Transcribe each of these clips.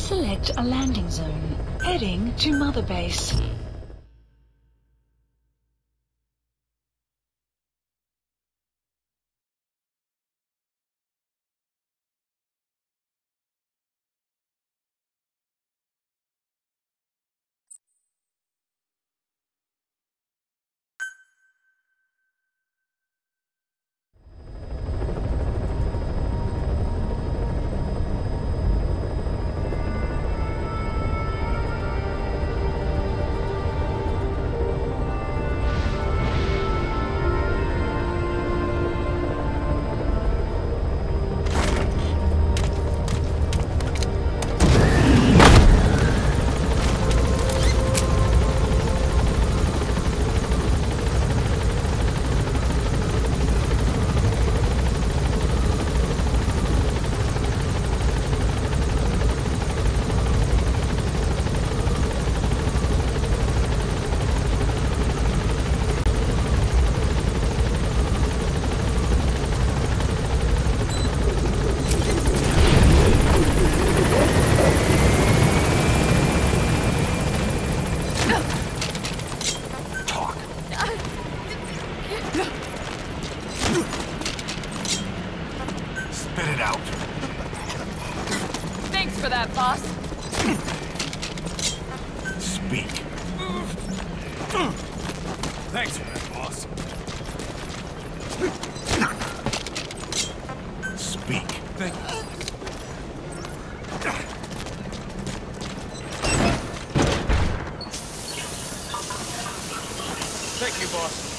select a landing zone. Heading to Mother Base. Spit it out. Thanks for that, boss. Speak. Thanks for that, boss. Speak. Thank you. Thank you, boss.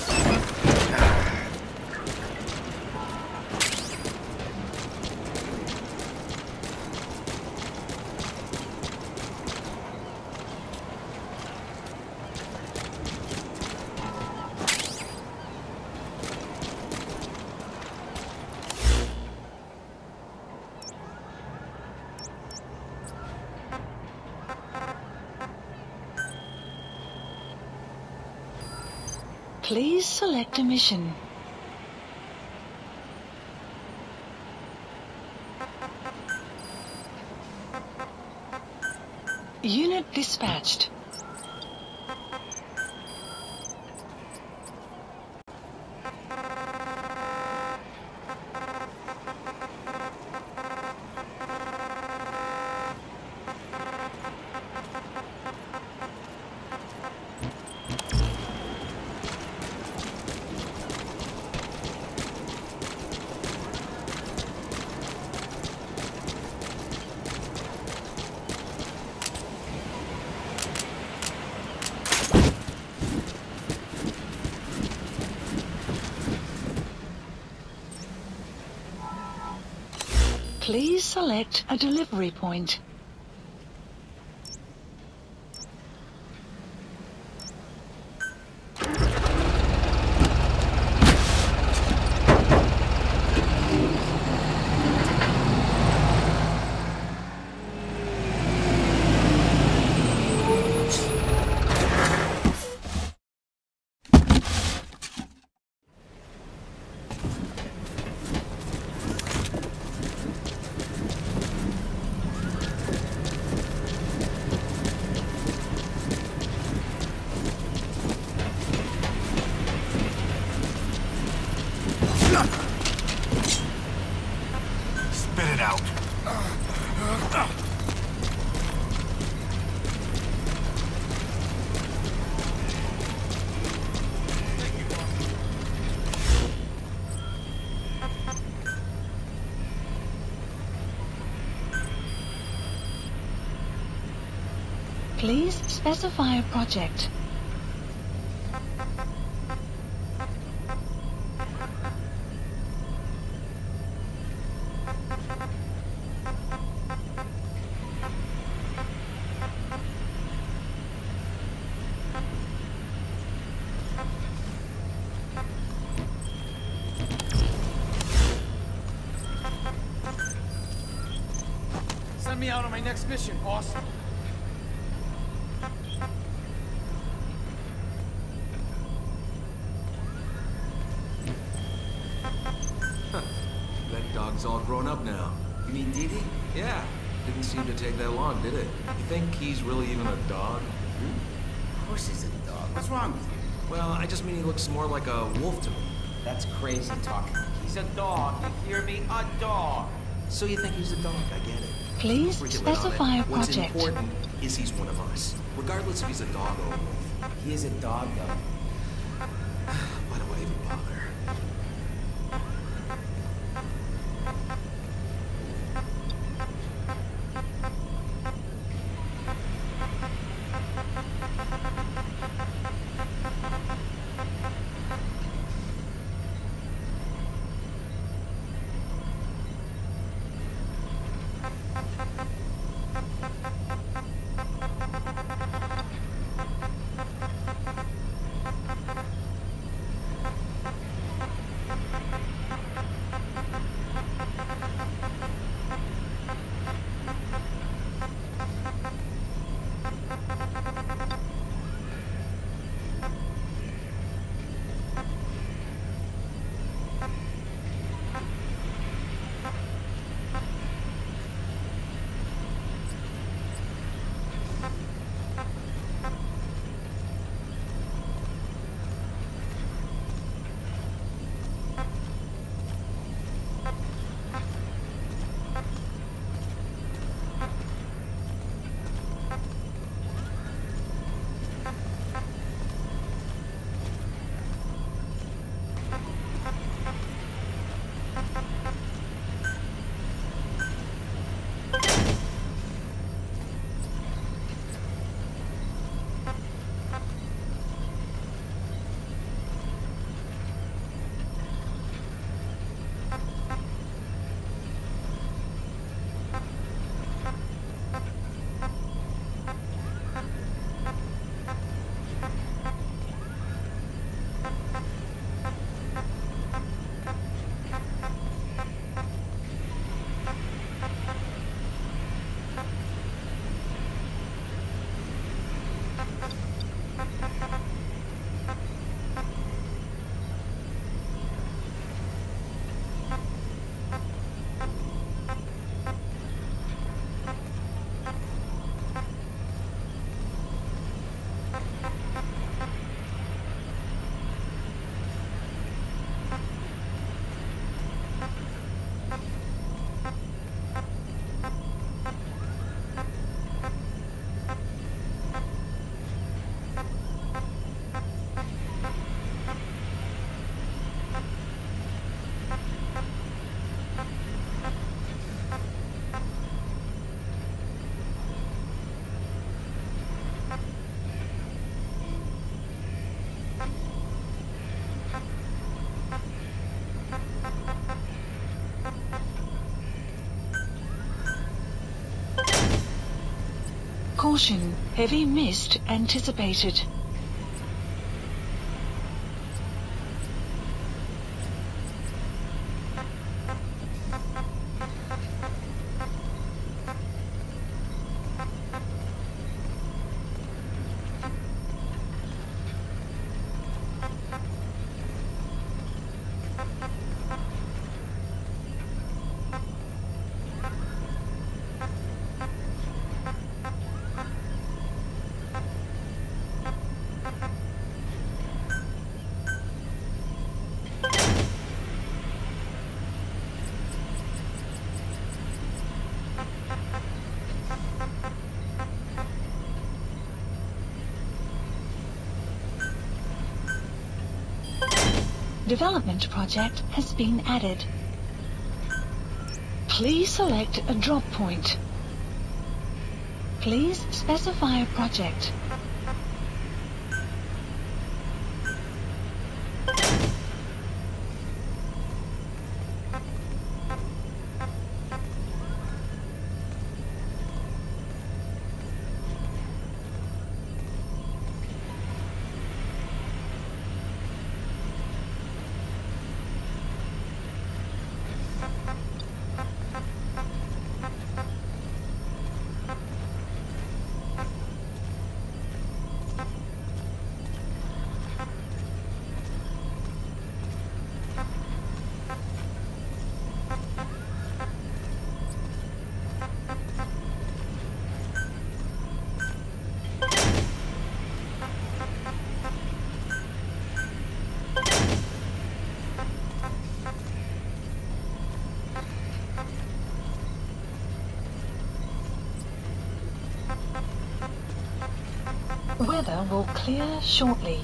Please select a mission. Unit dispatched. Please select a delivery point. Spit it out. Please specify a project. Send me out on my next mission, boss. That dog's all grown up now. You mean Dee Dee? Yeah, Didn't seem to take that long, did it? You think he's really even a dog? Of course he's a dog. What's wrong with you? Well, I just mean he looks more like a wolf to me. That's crazy talk. He's a dog. You hear me? A dog. So you think he's a dog? I get it. Please Freaking let on specify it. a What's project. important is he's one of us, regardless if he's a dog or a wolf. He is a dog, though. Why do I even bother? Caution, heavy mist anticipated. Development project has been added. Please select a drop point. Please specify a project. weather will clear shortly.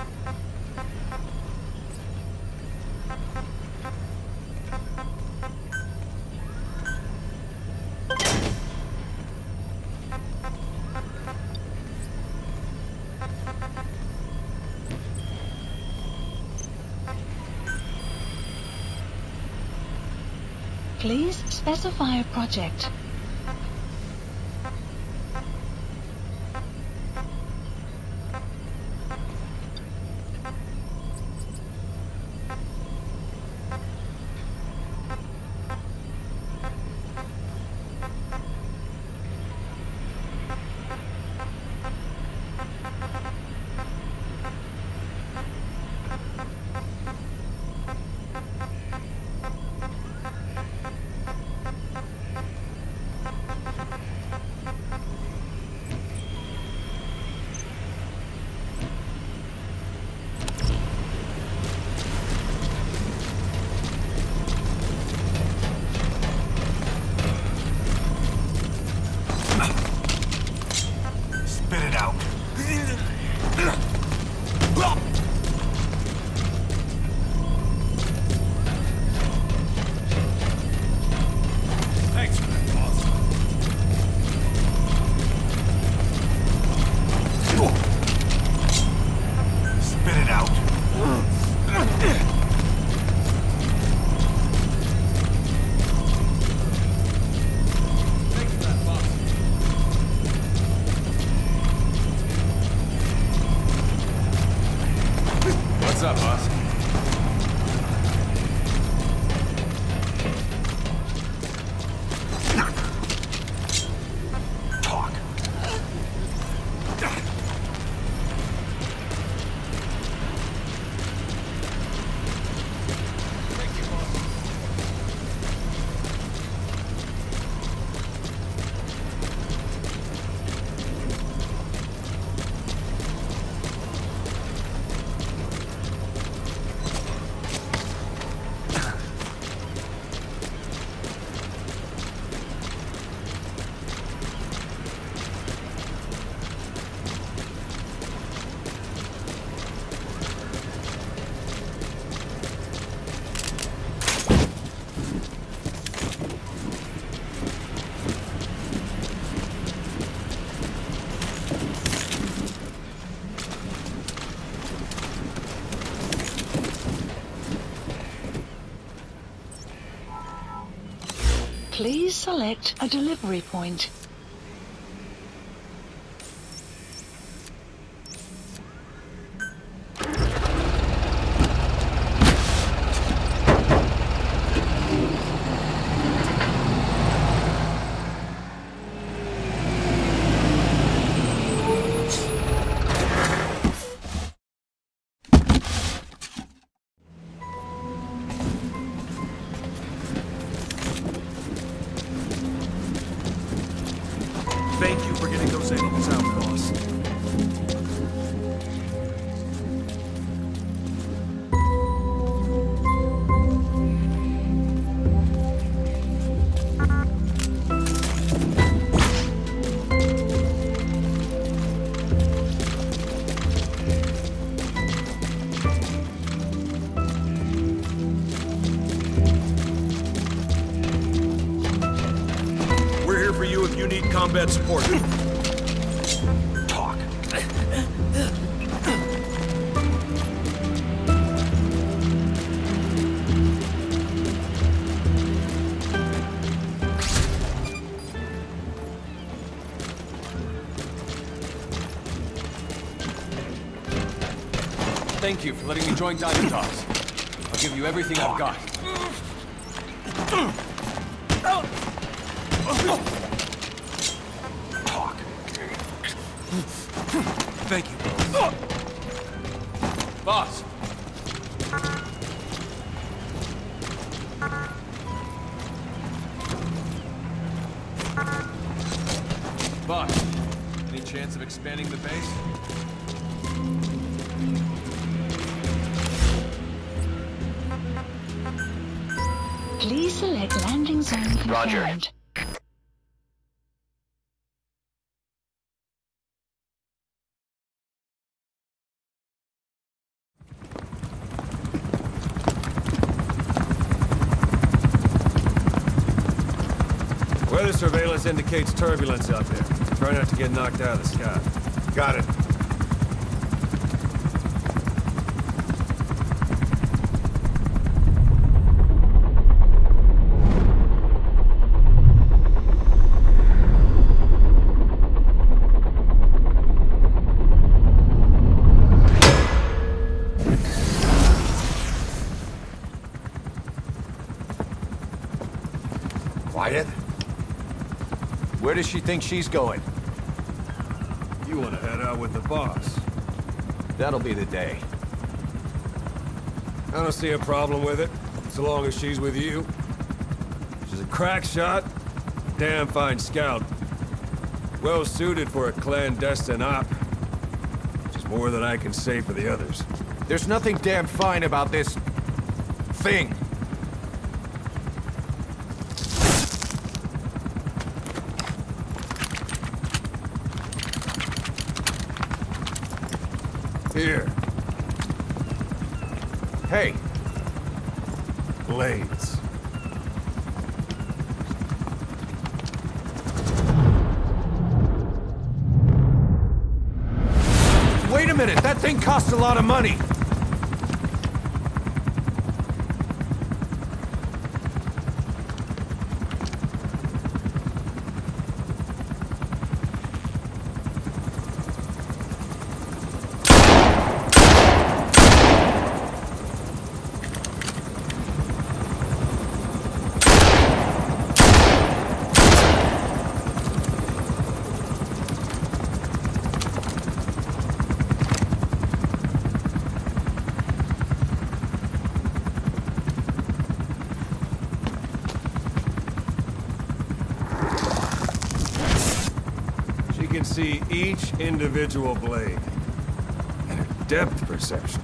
Please specify a project. Spit it out. Thanks for that, boss. Spit it out. Thanks for that, boss. What's up, boss? Talk. Thank you, boss. Please select a delivery point. Thank you for getting those animals out, boss. We're here for you if you need combat support. Talk. Thank you for letting me join Diamond Dogs. I'll give you everything I've got. Talk. Thank you. Boss! Boss, any chance of expanding the base? Please select landing zone confirmed. Roger. surveillance indicates turbulence out there. Try not to get knocked out of the sky. Got it. Quiet. Where does she think she's going? You want to head out with the boss? That'll be the day. I don't see a problem with it, so long as she's with you. She's a crack shot, damn fine scout. Well suited for a clandestine op. Which is more than I can say for the others. There's nothing damn fine about this... thing. Here. Hey. Blades. Wait a minute, that thing costs a lot of money. Can see each individual blade and her depth perception.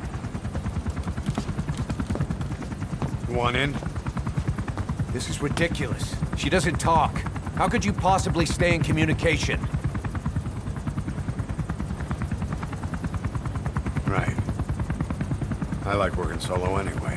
One in? This is ridiculous. She doesn't talk. How could you possibly stay in communication? Right. I like working solo anyway.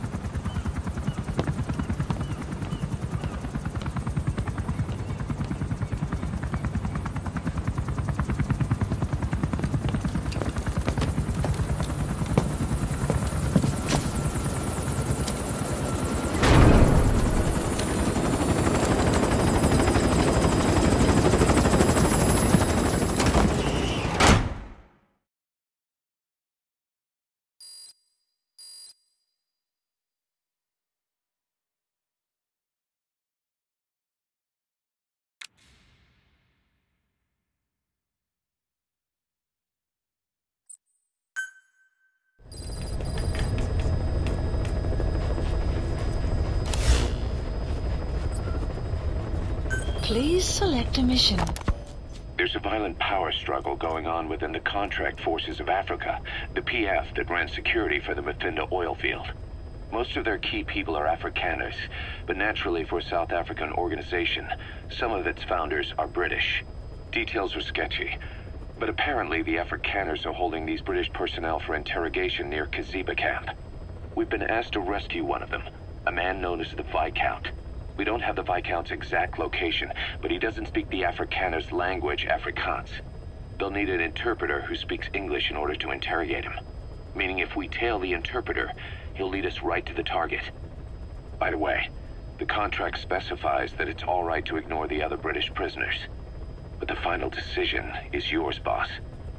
Please select a mission. There's a violent power struggle going on within the Contract Forces of Africa, the PF that ran security for the Muffinda oil field. Most of their key people are Afrikaners, but naturally for a South African organization, some of its founders are British. Details are sketchy, but apparently the Afrikaners are holding these British personnel for interrogation near Kaziba camp. We've been asked to rescue one of them, a man known as the Viscount. We don't have the Viscount's exact location, but he doesn't speak the Afrikaners' language, Afrikaans. They'll need an interpreter who speaks English in order to interrogate him. Meaning if we tail the interpreter, he'll lead us right to the target. By the way, the contract specifies that it's all right to ignore the other British prisoners. But the final decision is yours, boss.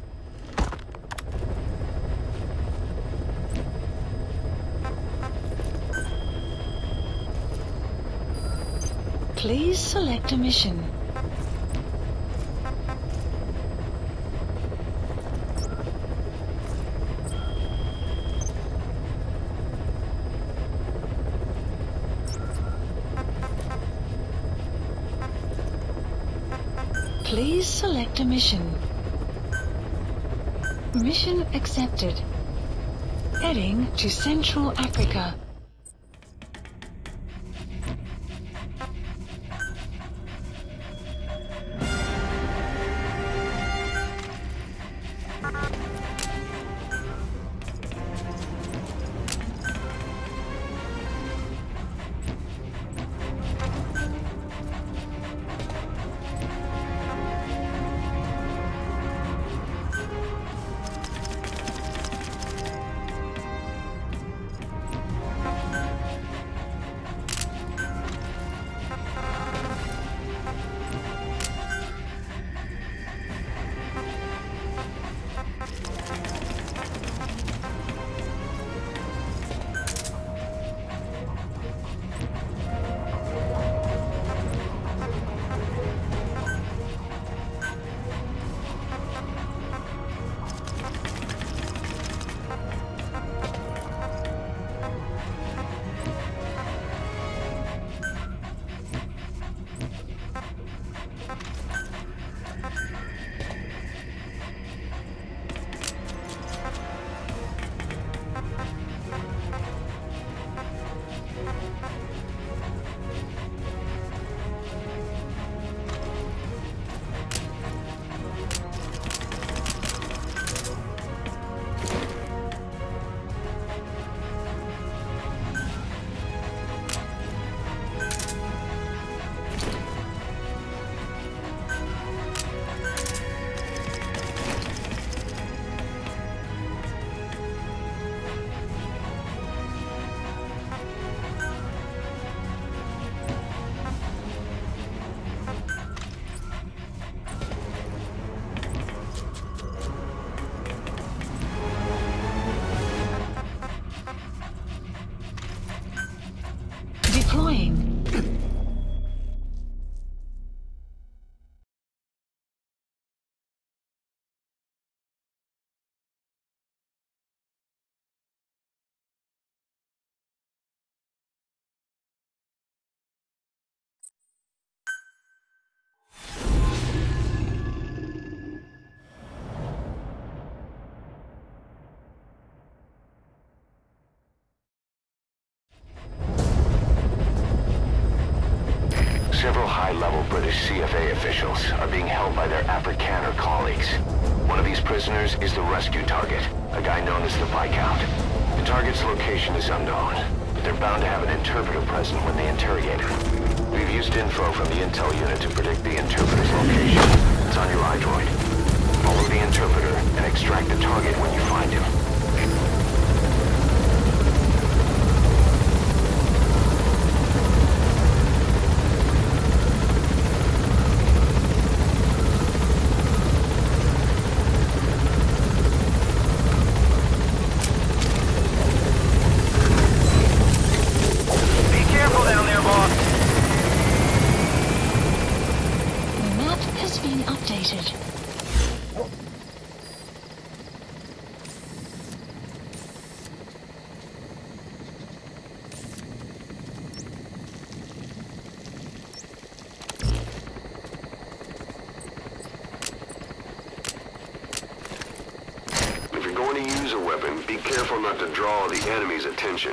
Please select a mission. Please select a mission. Mission accepted. Heading to Central Africa. Several high-level British CFA officials are being held by their Afrikaner colleagues. One of these prisoners is the rescue target, a guy known as the Viscount. The target's location is unknown, but they're bound to have an interpreter present when they interrogate him. We've used info from the intel unit to predict the interpreter's location. It's on your iDroid. Follow the interpreter and extract the target when you find him. Be careful not to draw the enemy's attention.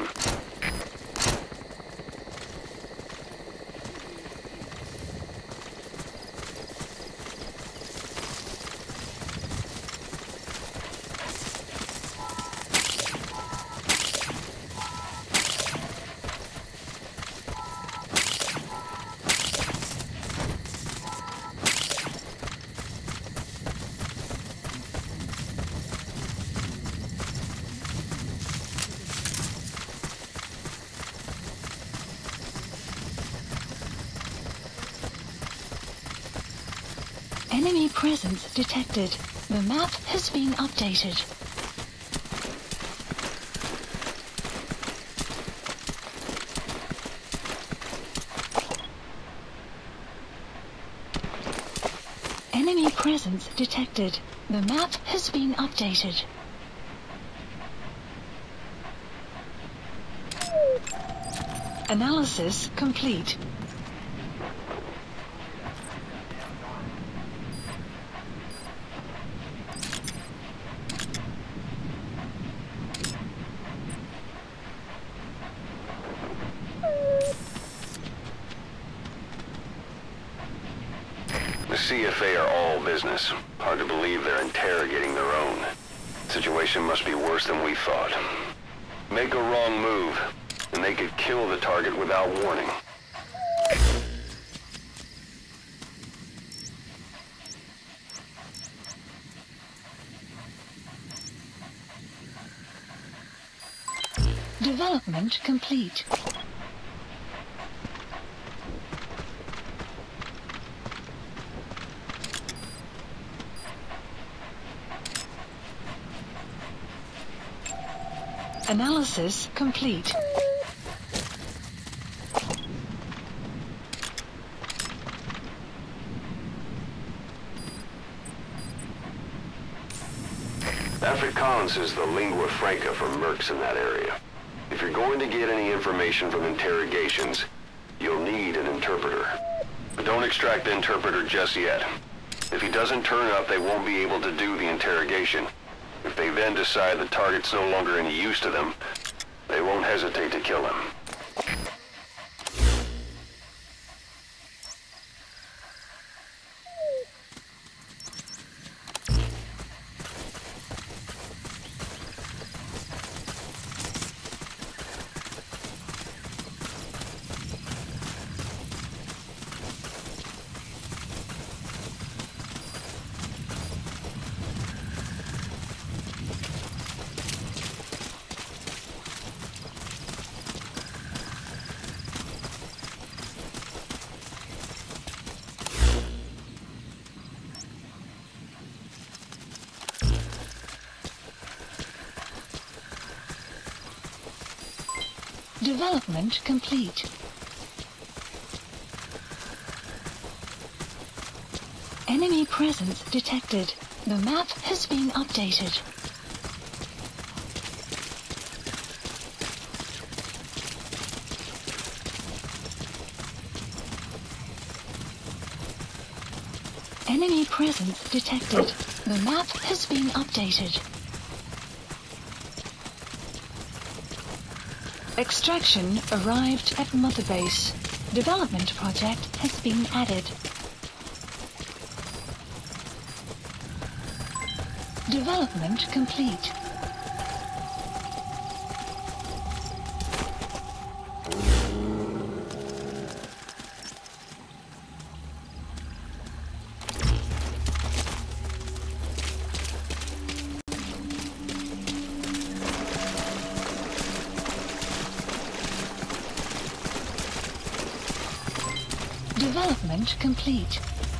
Enemy presence detected. The map has been updated. Enemy presence detected. The map has been updated. Analysis complete. The CFA are all business. Hard to believe they're interrogating their own. Situation must be worse than we thought. Make a wrong move, and they could kill the target without warning. Development complete. Analysis complete. Afrikaans is the lingua franca for mercs in that area. If you're going to get any information from interrogations, you'll need an interpreter. But don't extract the interpreter just yet. If he doesn't turn up, they won't be able to do the interrogation. If they then decide the target's no longer any use to them, they won't hesitate to kill him. Development complete. Enemy presence detected. The map has been updated. Enemy presence detected. The map has been updated. Extraction arrived at Mother Base. Development project has been added. Development complete. Development complete.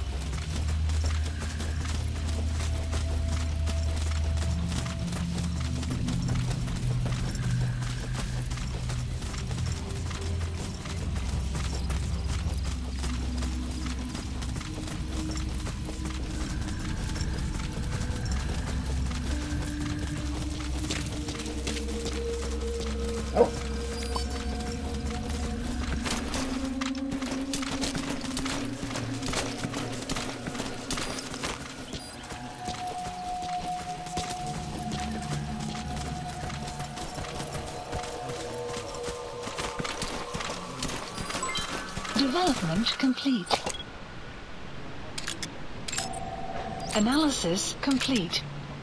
Development complete. Analysis complete.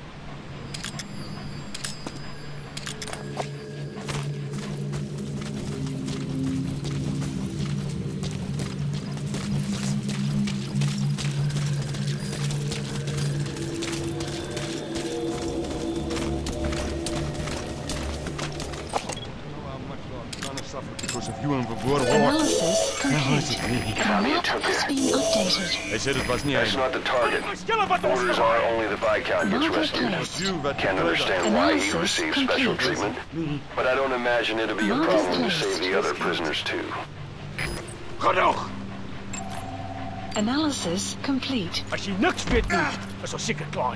Analysis complete. The map has been updated. That's not the target. Orders are only the Viscount gets rescued. Can't understand why he received special treatment, but I don't imagine it'll be a problem to save the other prisoners too. Analysis complete. Als je niks weet nu, is al zeker klaar.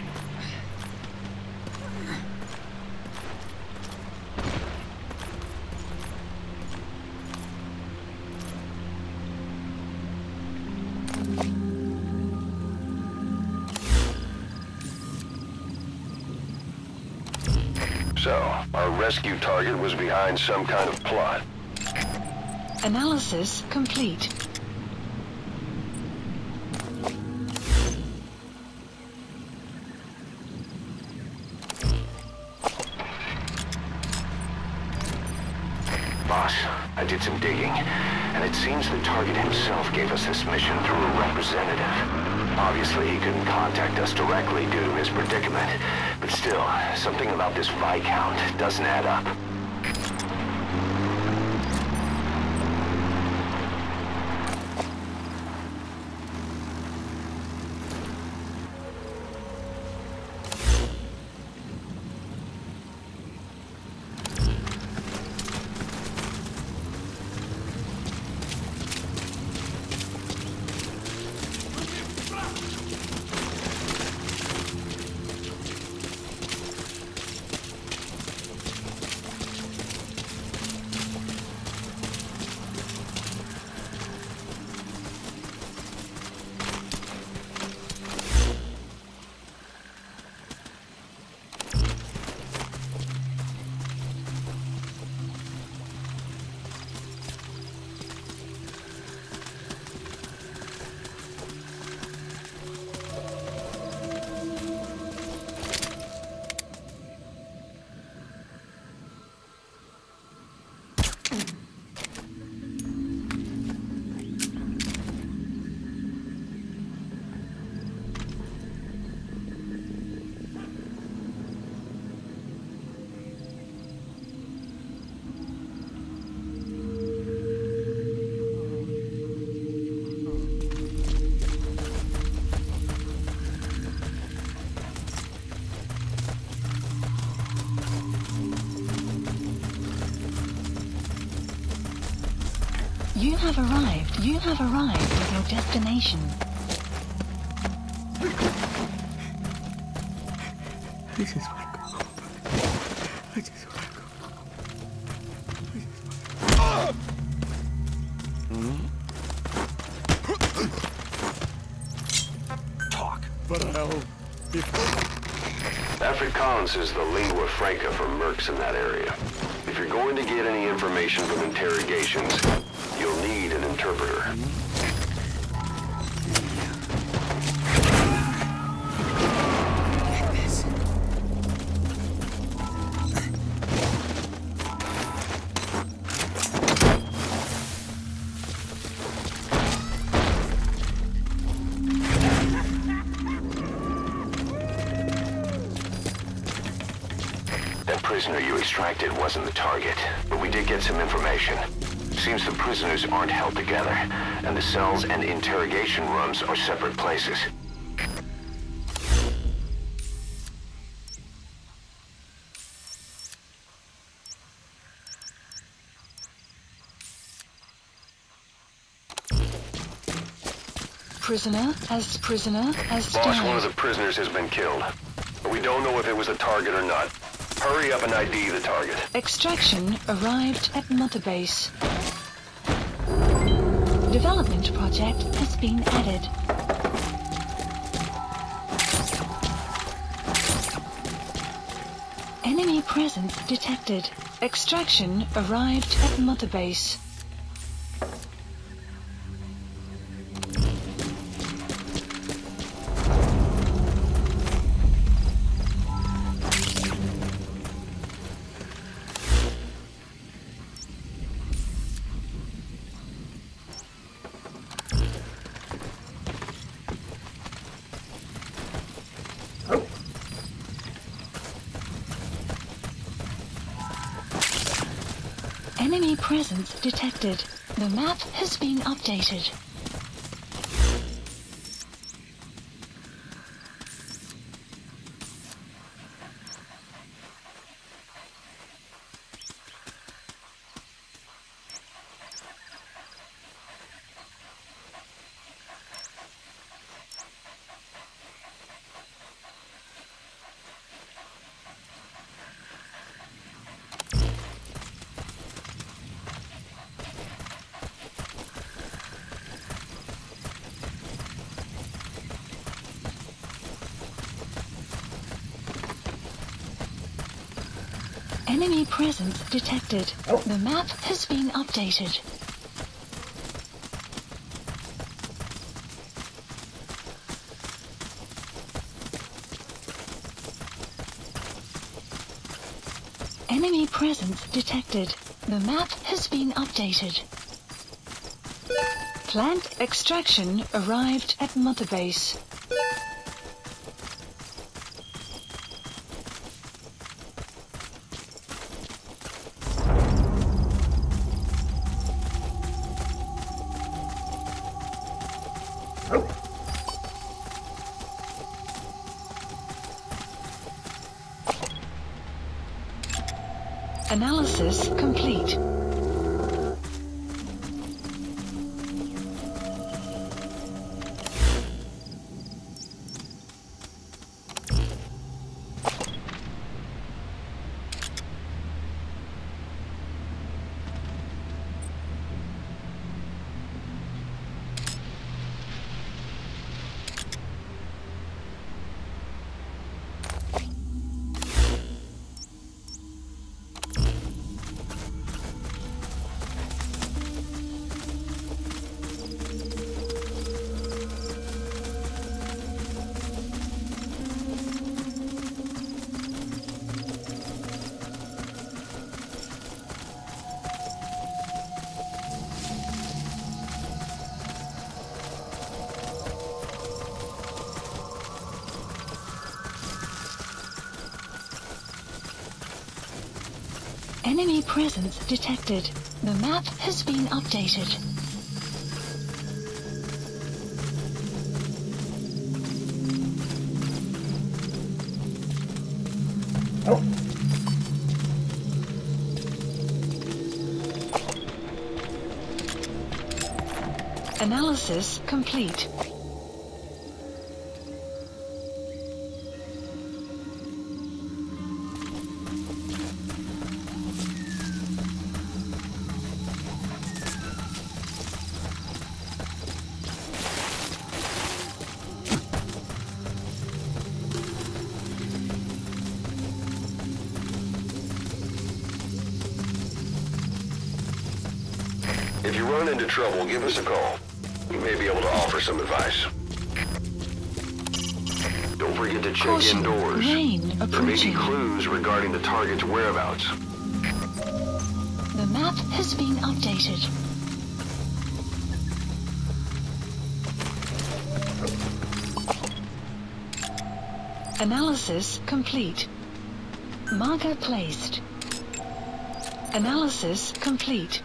So, our rescue target was behind some kind of plot. Analysis complete. Boss, I did some digging, and it seems the target himself gave us this mission through a representative. Obviously, he couldn't contact us directly due to his predicament, but still, something about this Viscount doesn't add up. You have arrived. You have arrived at your destination. I just want to go home. I just want to go. Talk. But hell. Afrikaans is the lingua franca for mercs in that area. If you're going to get any information from interrogations, you'll need an interpreter. That prisoner you extracted wasn't the target, but we did get some information. Seems the prisoners aren't held together, and the cells and interrogation rooms are separate places. Prisoner has Boss, one of died. the prisoners has been killed. But we don't know if it was a target or not. Hurry up and ID the target. Extraction arrived at Mother Base. Development project has been added. Enemy presence detected. Extraction arrived at Mother Base. Enemy presence detected. The map has been updated. Enemy presence detected. The map has been updated. Enemy presence detected. The map has been updated. Plant extraction arrived at Mother Base. Analysis complete. Enemy presence detected. The map has been updated. Analysis complete. If you run into trouble, give us a call. We may be able to offer some advice. Don't forget to check Caution, indoors. rain There may be approaching. clues regarding the target's whereabouts. The map has been updated. Analysis complete. Marker placed. Analysis complete.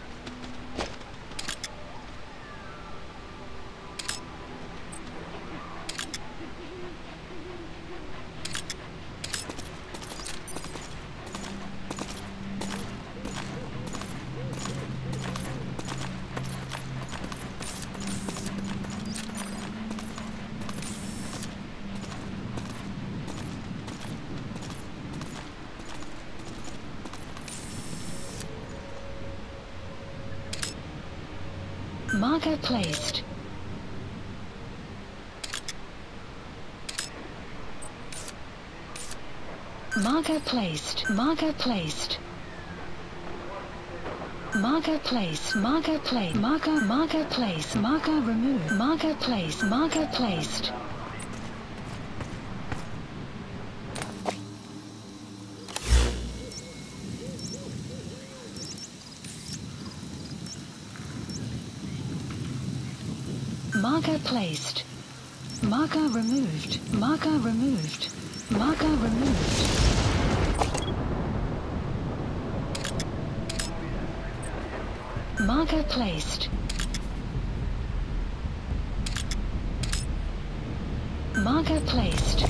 Marker placed. Marker placed. Marker placed. Marker place. Marker place. Marker place. Marker removed. Marker place. Marker placed. Marker placed. Marker removed. Marker removed. Marker removed. Marker placed. Marker placed.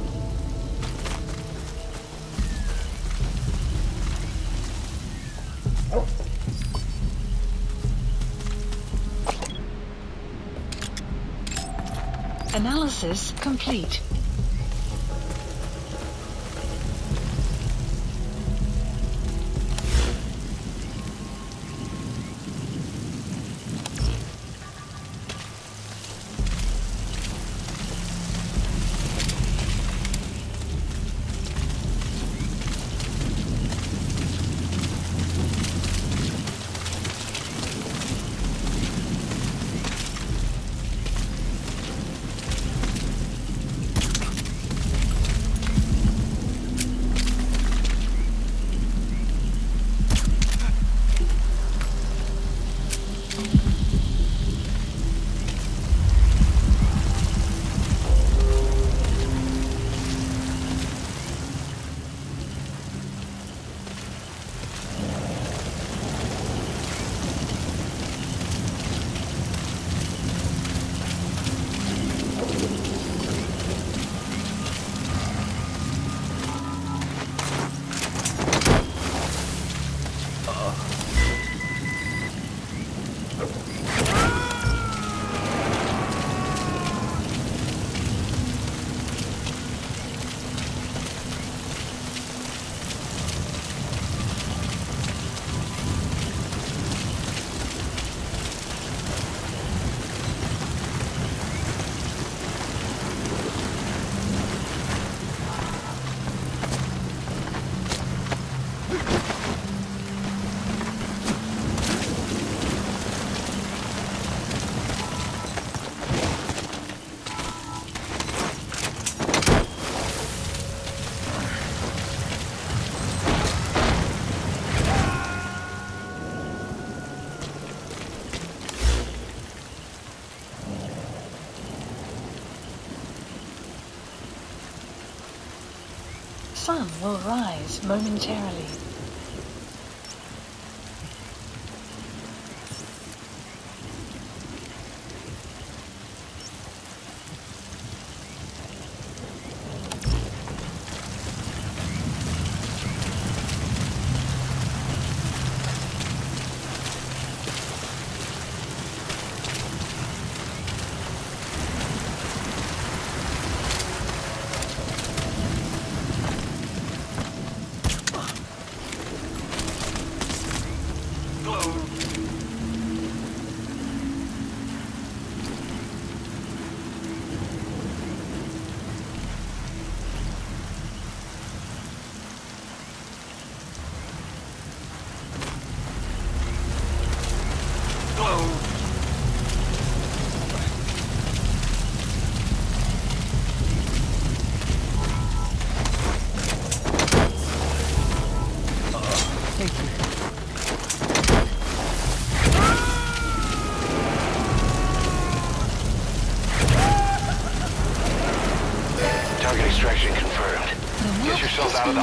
Analysis complete. Sun will rise momentarily.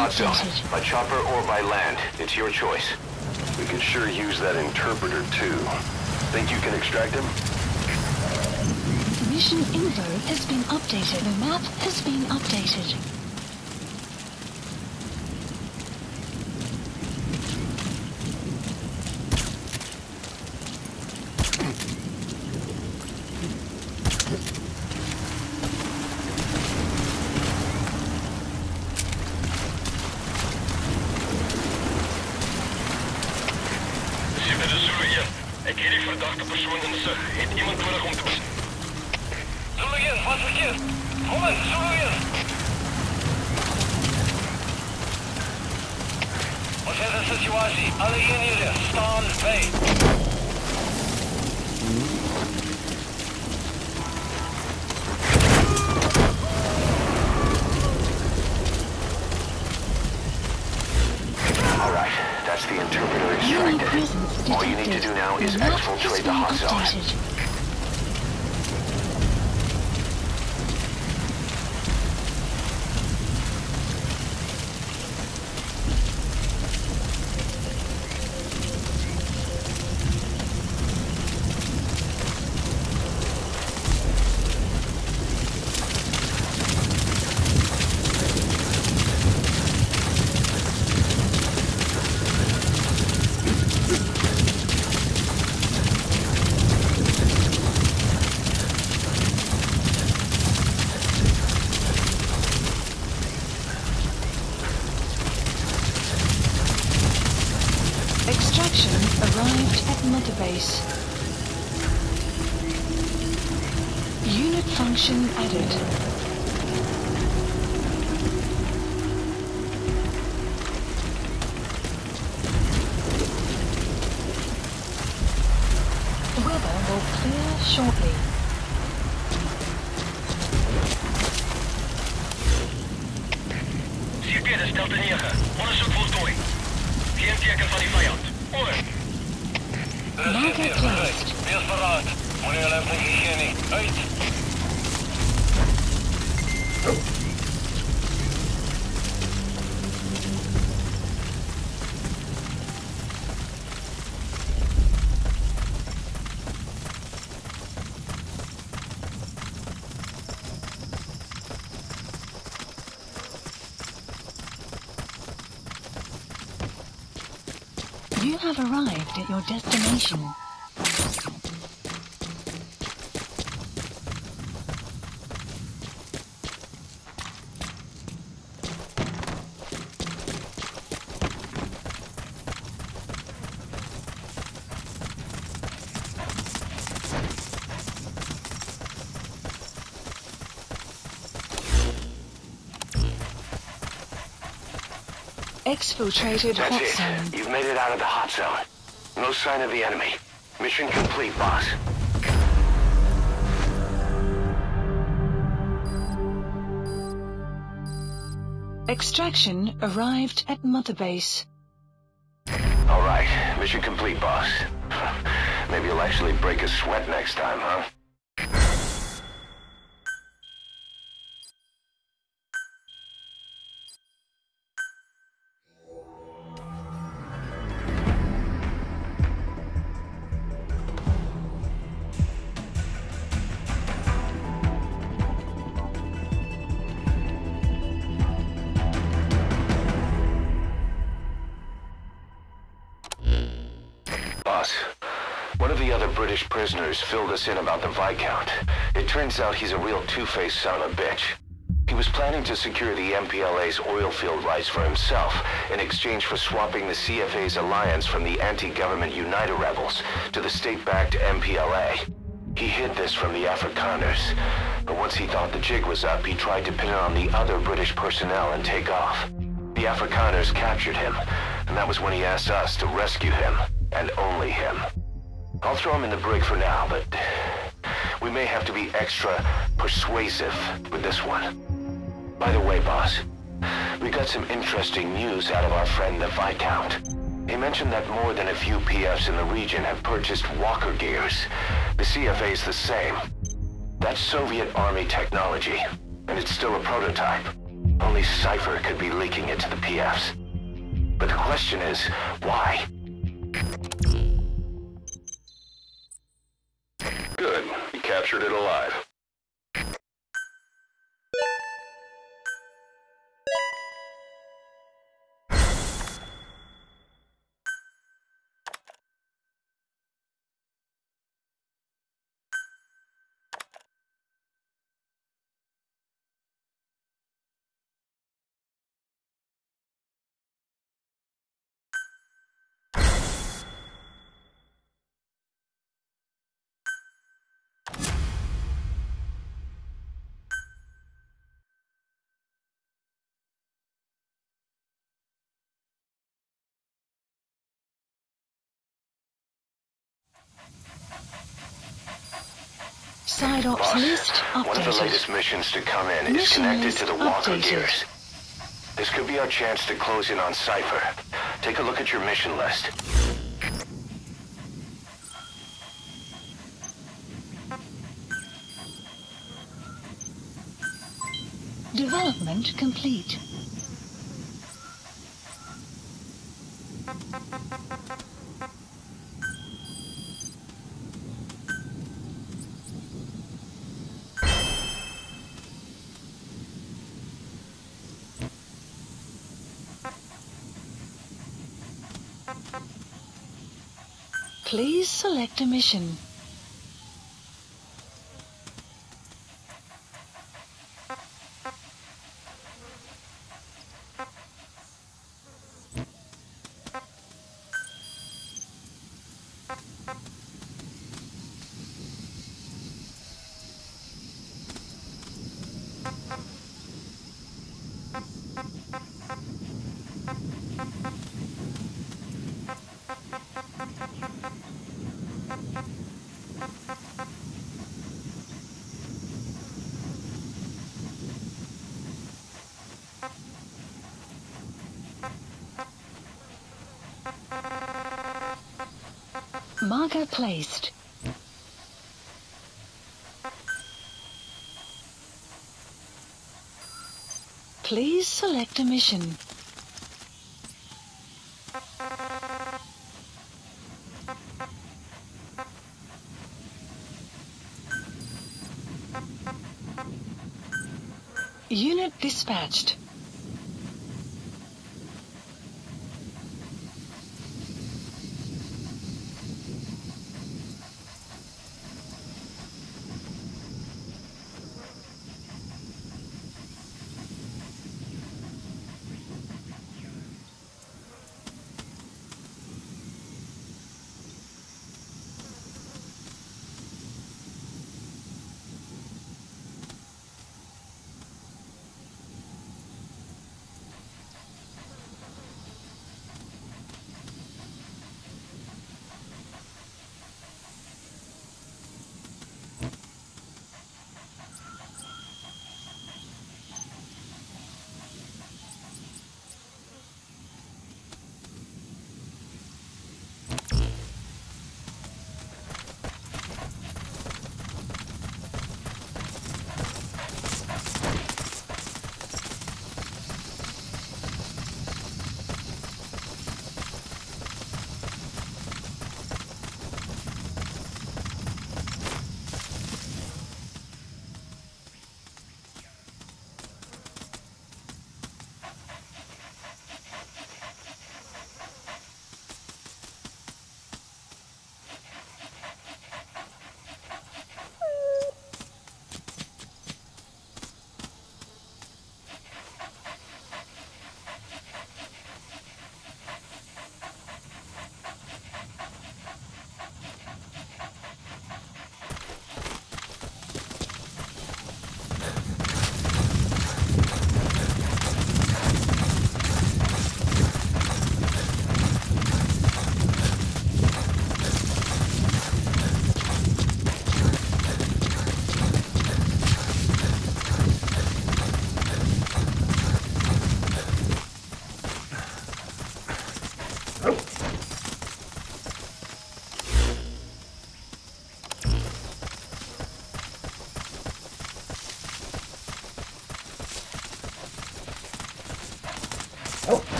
hot zone. updated. By chopper or by land. It's your choice. We could sure use that interpreter too. Think you can extract him? Mission info has been updated. The map has been updated. Ik heb die verdachte persoon in de zicht. Heeft iemand nodig om te beschermen? Zulu 1, wat verkeerd? Moment, Zulu 1. Wat is de situatie? Alle eenheden, staan bij. Alright, that's the interpreter extracted. All you need to do now is exfiltrate the hot zone. Extraction arrived at Mother Base. Unit function added. Weather will clear shortly. CP, stelt 9. Onderzoek voltooid. Geen teken van die vijand. Oor. Marker placed. Wees verraad. Meneer Lemping hier niet. Uit. You have arrived at your destination. Exfiltrated hot That's zone. it. You've made it out of the hot zone. No sign of the enemy. Mission complete, boss. Extraction arrived at Mother Base. All right. Mission complete, boss. Maybe you'll actually break a sweat next time, huh? Boss, one of the other British prisoners filled us in about the Viscount. It turns out he's a real two-faced son of a bitch. He was planning to secure the MPLA's oil field rights for himself in exchange for swapping the CFA's alliance from the anti-government United rebels to the state-backed MPLA. He hid this from the Afrikaners, but once he thought the jig was up, he tried to pin it on the other British personnel and take off. The Afrikaners captured him, and that was when he asked us to rescue him, and only him. I'll throw him in the brig for now, but we may have to be extra persuasive with this one. By the way, boss, we got some interesting news out of our friend the Viscount. He mentioned that more than a few PFs in the region have purchased walker gears. The CFA's the same. That's Soviet Army technology, and it's still a prototype. Only Cypher could be leaking it to the PFs. But the question is, why? Good. You captured it alive. Side ops Boss, list updated. one of the latest missions to come in is connected to the Walker Gears. This could be our chance to close in on Cypher. Take a look at your mission list. Development complete. Please select a mission. Marker placed. Please select a mission. Unit dispatched.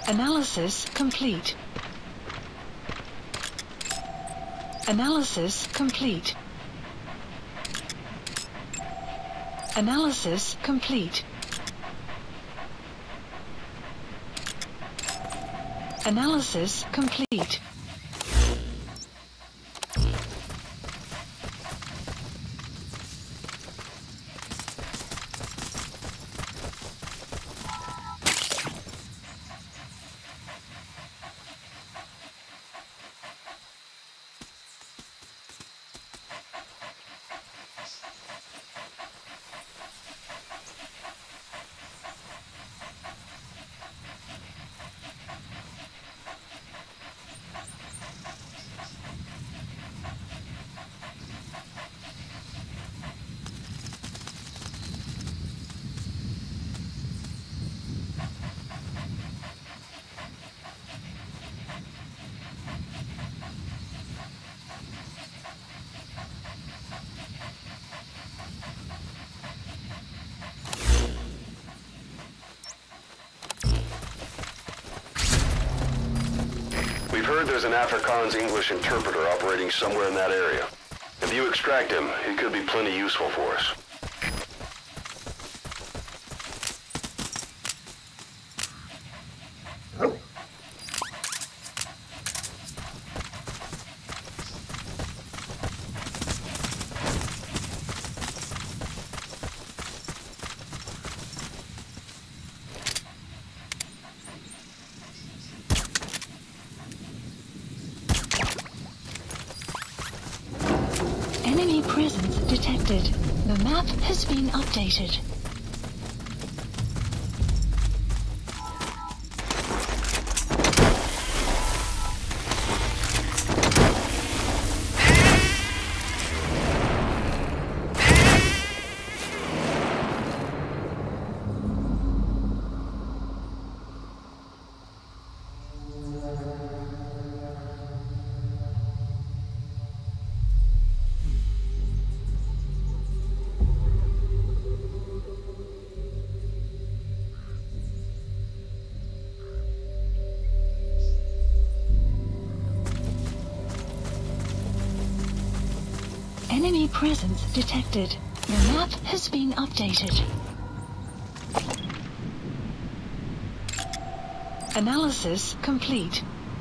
Analysis complete. Analysis complete. Analysis complete. Analysis complete. We've heard there's an Afrikaans English interpreter operating somewhere in that area. If you extract him, he could be plenty useful for us. Enemy presence detected. The map has been updated. Enemy presence detected. The map has been updated. Analysis complete.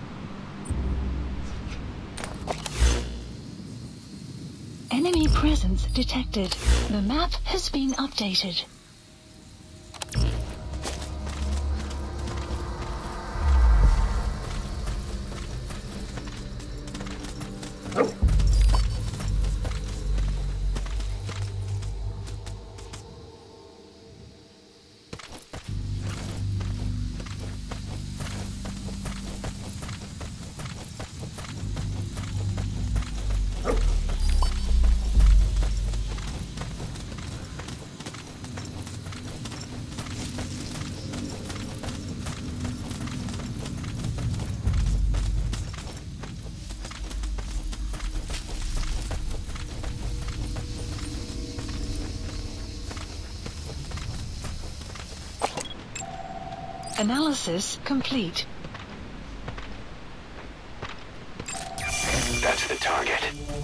Enemy presence detected. The map has been updated. Analysis complete. That's the target.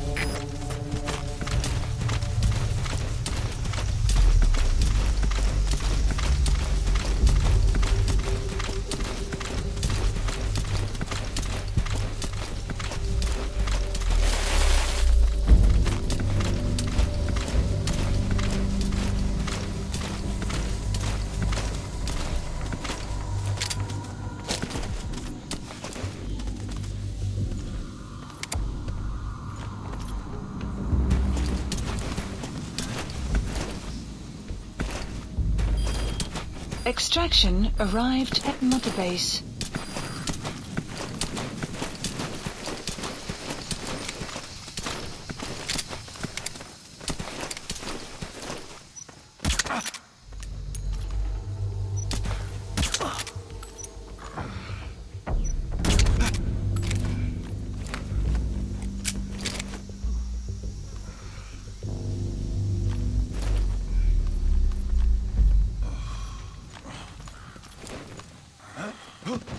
Extraction arrived at Mother Base. Huh?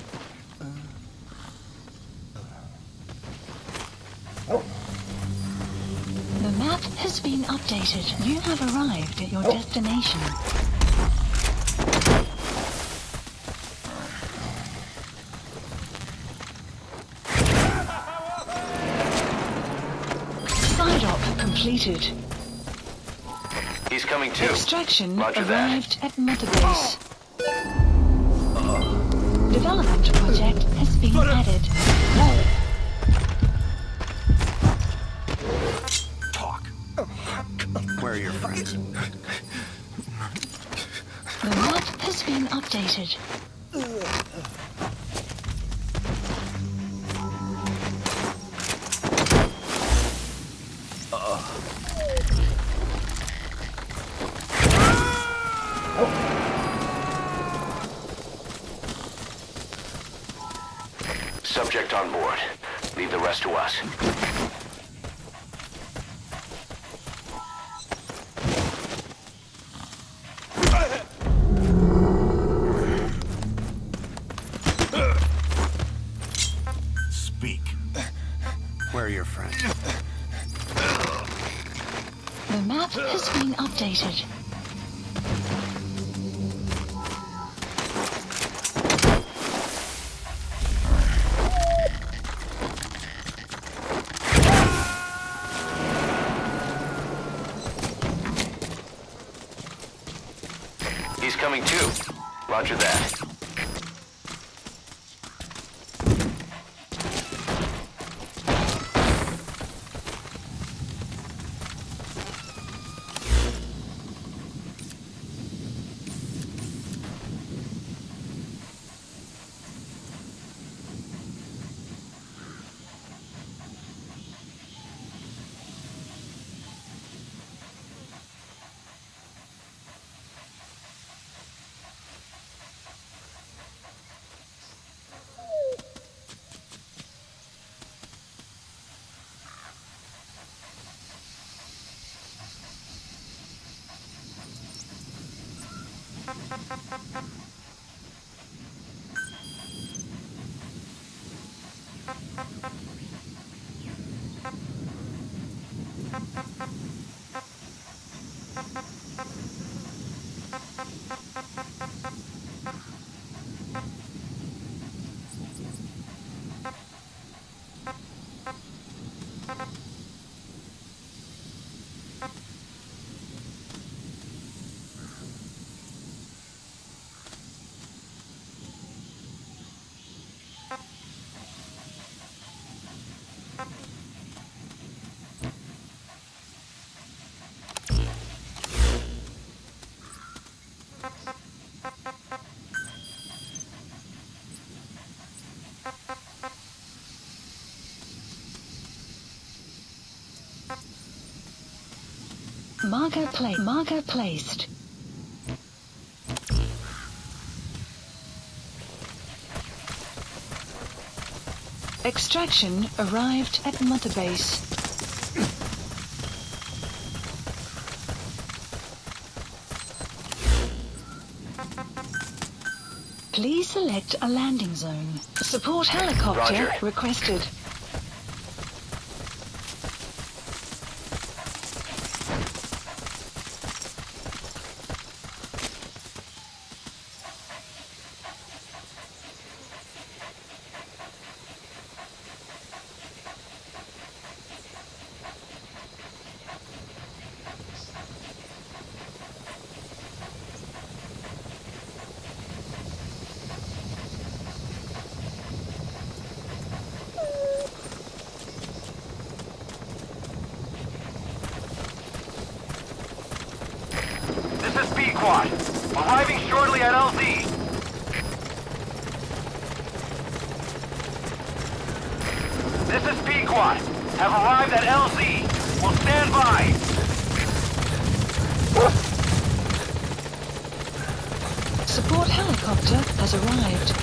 The map has been updated. You have arrived at your destination. Side op completed. He's coming too. Extraction Roger that. arrived at Mother Base. Development project has been added. Talk. Where are your friends? The map has been updated. Subject on board. Leave the rest to us. Speak. Where are your friends? The map has been updated. He's coming too. Roger that. Marker placed. Extraction arrived at Mother Base. Please select a landing zone. Support helicopter Roger. requested. This is Pequod. Arriving shortly at LZ. This is Pequod. Have arrived at LZ. Will stand by. Support helicopter has arrived.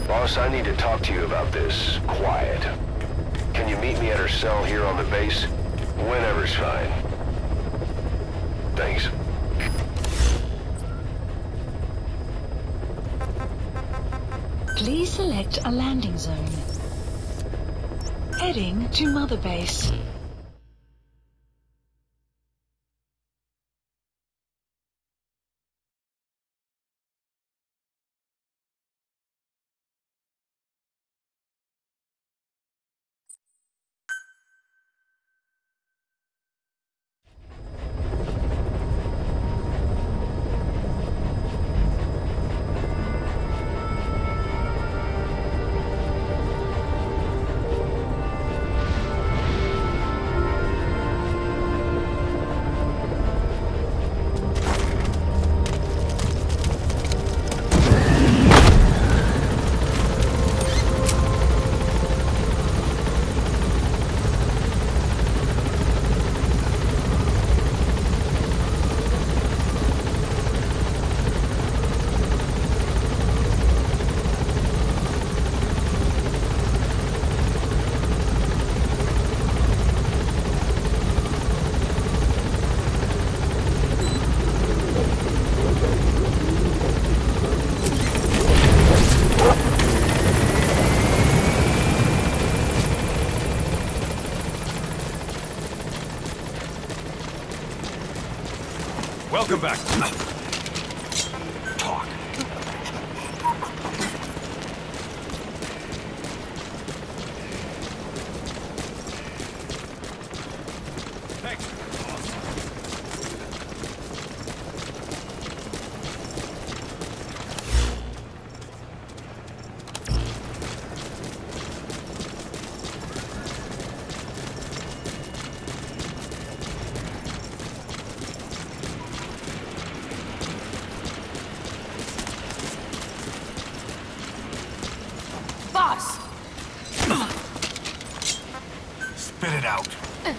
Boss, I need to talk to you about this. Quiet. Can you meet me at her cell here on the base? Whenever's fine. Thanks. Please select a landing zone. Heading to Mother Base. Welcome back. Talk. Thanks. Boss! Spit it out.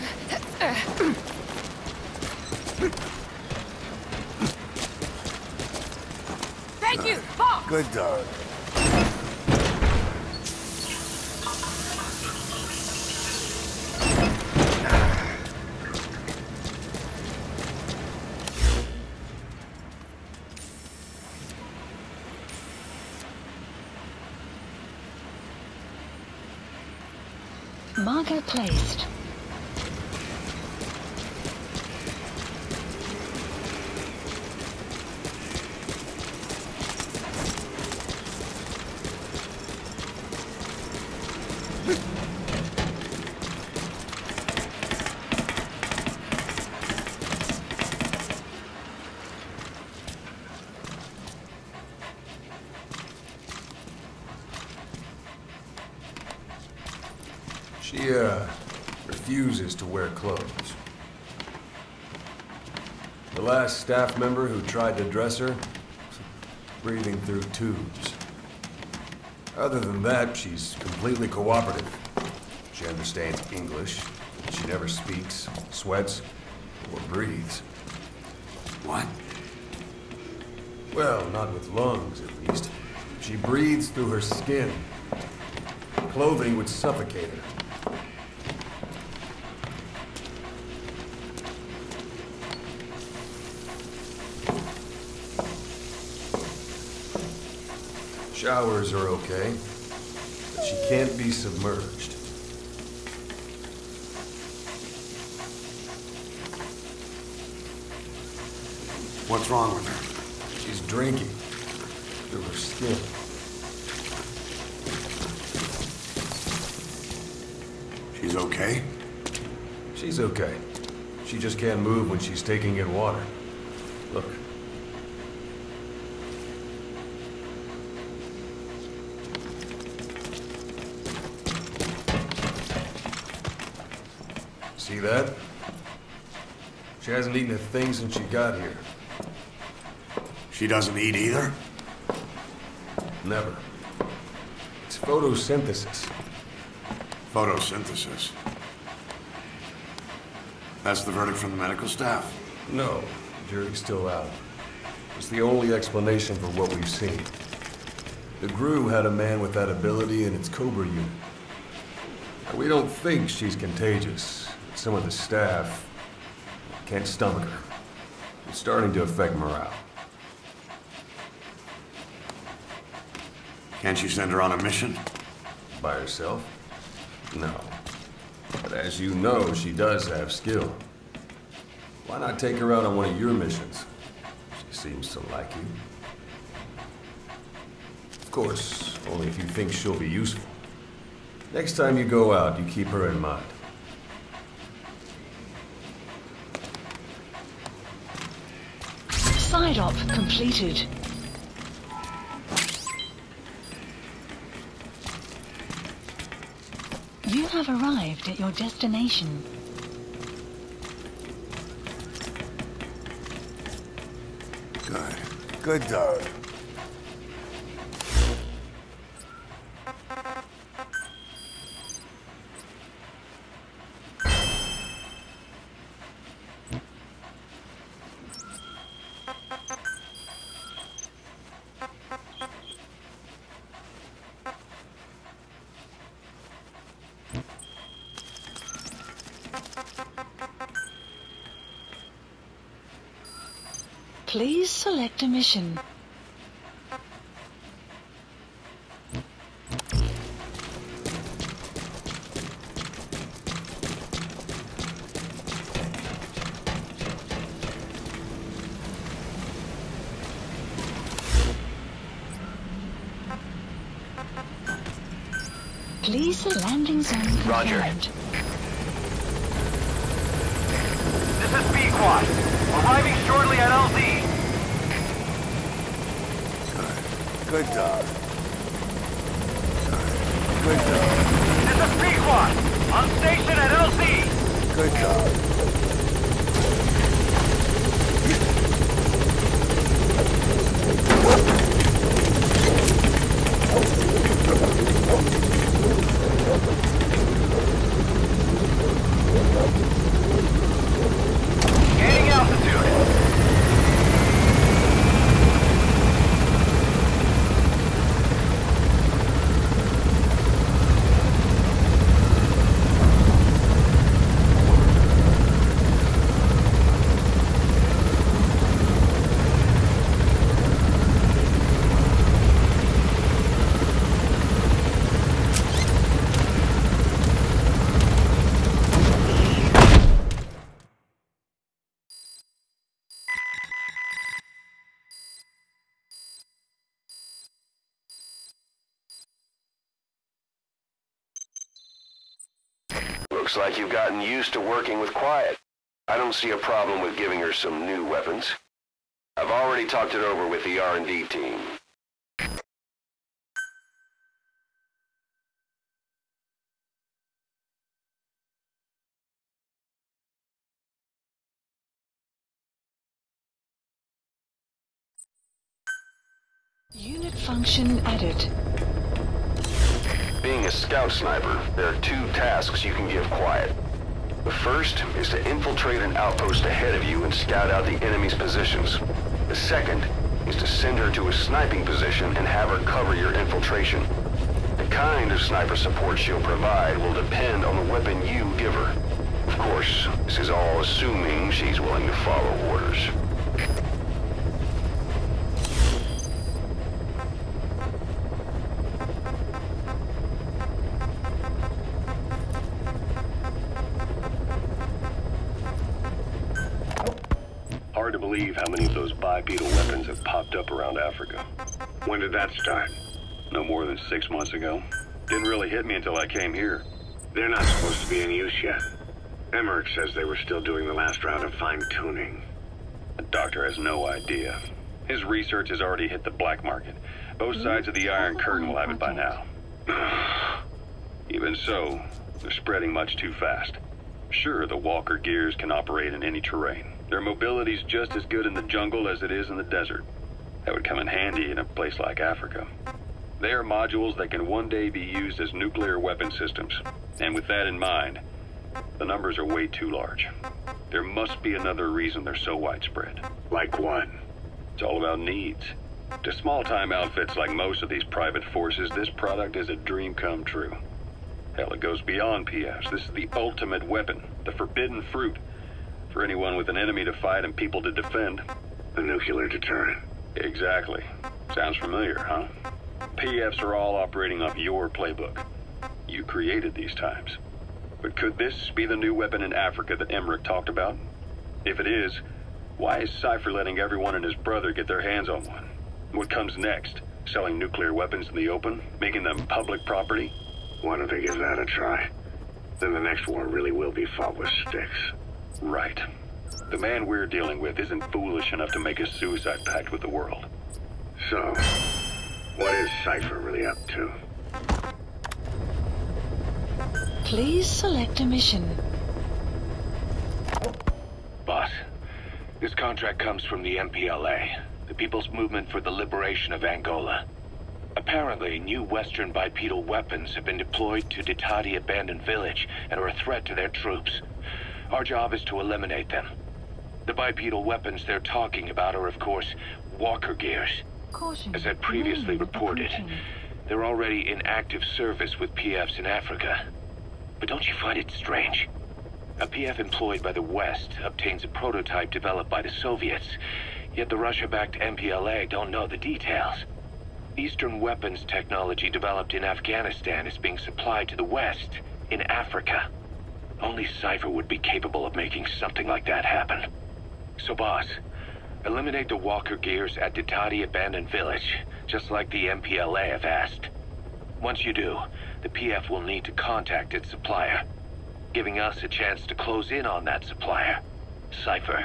Thank you, boss! Good dog. Marker placed. She, refuses to wear clothes. The last staff member who tried to dress her, breathing through tubes. Other than that, she's completely cooperative. She understands English. She never speaks, sweats, or breathes. What? Well, not with lungs, at least. She breathes through her skin. Clothing would suffocate her. Showers are okay, but she can't be submerged. What's wrong with her? She's drinking through her skin. She's okay? She's okay. She just can't move when she's taking in water. Look. See that? She hasn't eaten a thing since she got here. She doesn't eat either? Never. It's photosynthesis. Photosynthesis. That's the verdict from the medical staff? No, the jury's still out. It's the only explanation for what we've seen. The GRU had a man with that ability in its Cobra unit. Now, we don't think she's contagious, but some of the staff can't stomach her. It's starting to affect morale. Can't you send her on a mission? By herself? No. But as you know, she does have skill. Why not take her out on one of your missions? She seems to like you. Of course, only if you think she'll be useful. Next time you go out, you keep her in mind. Side op completed. You have arrived at your destination. Good. Good dog. Please select a mission. Please the landing zone confirmed. Roger. This is B-Quad. Arriving shortly at LZ. Good dog. Good dog. This is B-Quad. On station at LZ. Good dog. Gaining altitude. Looks like you've gotten used to working with Quiet. I don't see a problem with giving her some new weapons. I've already talked it over with the R&D team. Unit function added. Being a scout sniper, there are two tasks you can give Quiet. The first is to infiltrate an outpost ahead of you and scout out the enemy's positions. The second is to send her to a sniping position and have her cover your infiltration. The kind of sniper support she'll provide will depend on the weapon you give her. Of course, this is all assuming she's willing to follow orders. Hard to believe how many of those bipedal weapons have popped up around Africa. When did that start? No more than 6 months ago. Didn't really hit me until I came here. They're not supposed to be in use yet. Emmerich says they were still doing the last round of fine-tuning. The doctor has no idea. His research has already hit the black market. Both sides of the Iron Curtain will have it by now. Even so, they're spreading much too fast. Sure, the Walker gears can operate in any terrain. Their mobility's just as good in the jungle as it is in the desert. That would come in handy in a place like Africa. They are modules that can one day be used as nuclear weapon systems. And with that in mind, the numbers are way too large. There must be another reason they're so widespread. Like what? It's all about needs. To small-time outfits like most of these private forces, this product is a dream come true. Hell, it goes beyond PFs. This is the ultimate weapon, the forbidden fruit, for anyone with an enemy to fight and people to defend. The nuclear deterrent. Exactly. Sounds familiar, huh? PFs are all operating off your playbook. You created these times. But could this be the new weapon in Africa that Emmerich talked about? If it is, why is Cypher letting everyone and his brother get their hands on one? What comes next? Selling nuclear weapons in the open? Making them public property? Why don't they give that a try? Then the next war really will be fought with sticks. Right. The man we're dealing with isn't foolish enough to make a suicide pact with the world. So, what is Cypher really up to? Please select a mission. Boss, this contract comes from the MPLA, the People's Movement for the Liberation of Angola. Apparently, new Western bipedal weapons have been deployed to Ditadi Abandoned Village and are a threat to their troops. Our job is to eliminate them. The bipedal weapons they're talking about are, of course, walker gears. As I previously reported, they're already in active service with PFs in Africa. But don't you find it strange? A PF employed by the West obtains a prototype developed by the Soviets, yet the Russia-backed MPLA don't know the details. Eastern weapons technology developed in Afghanistan is being supplied to the West in Africa. Only Cypher would be capable of making something like that happen. So, boss, eliminate the walker gears at Ditadi Abandoned Village, just like the MPLA have asked. Once you do, the PF will need to contact its supplier, giving us a chance to close in on that supplier, Cypher.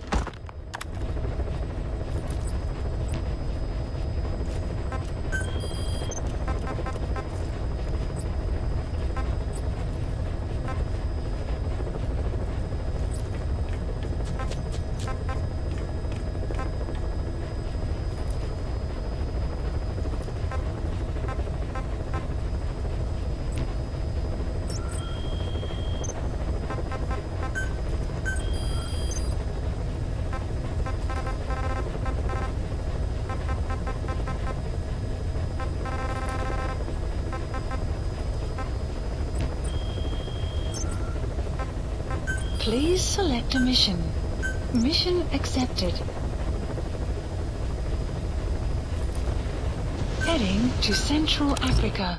Please select a mission. Mission accepted. Heading to Central Africa.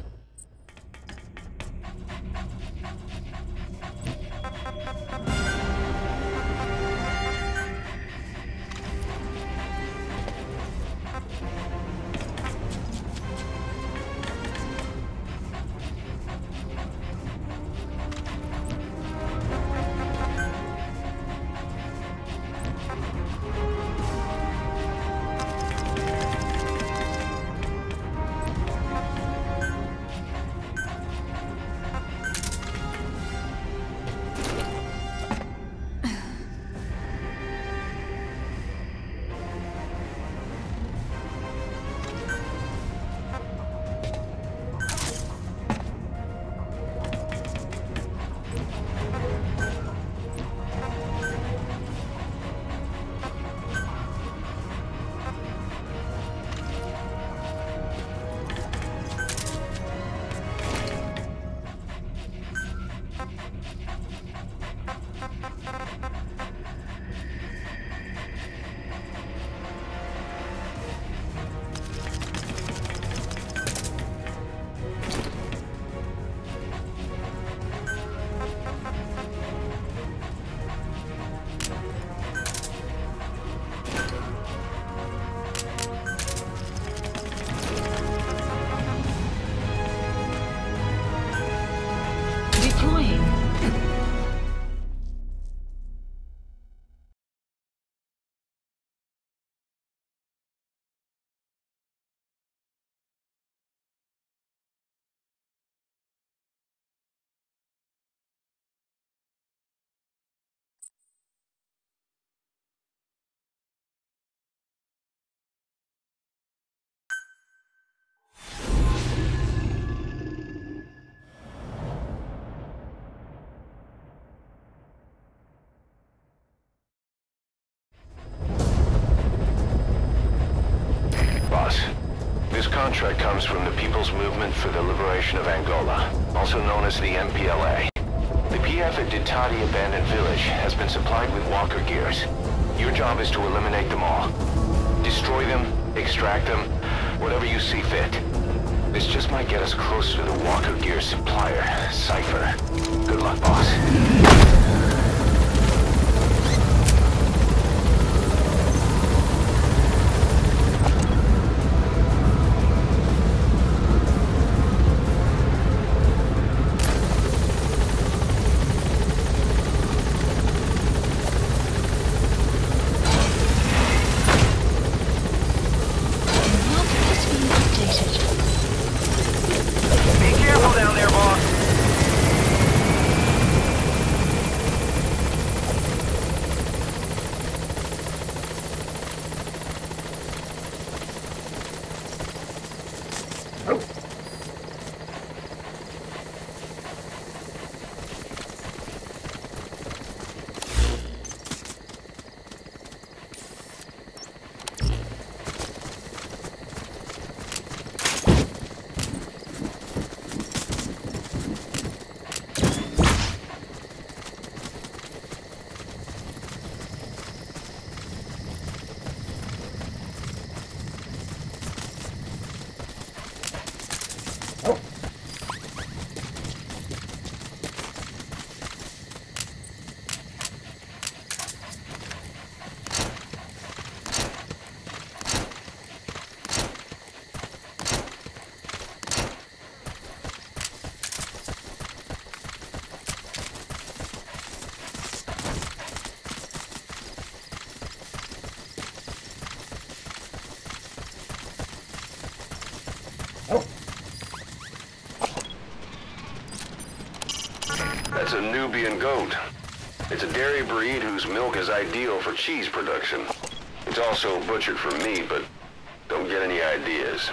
comes from the People's Movement for the Liberation of Angola, also known as the MPLA. The PF at Ditati Abandoned Village has been supplied with walker gears. Your job is to eliminate them all. Destroy them, extract them, whatever you see fit. This just might get us closer to the walker gear supplier, Cypher. Good luck, boss. That's a Nubian goat. It's a dairy breed whose milk is ideal for cheese production. It's also butchered for meat, but don't get any ideas.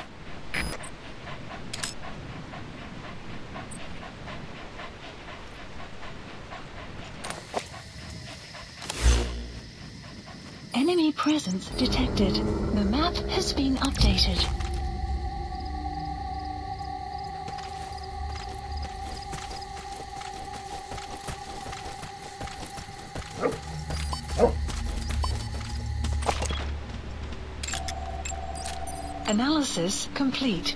Enemy presence detected. The map has been updated. Analysis complete.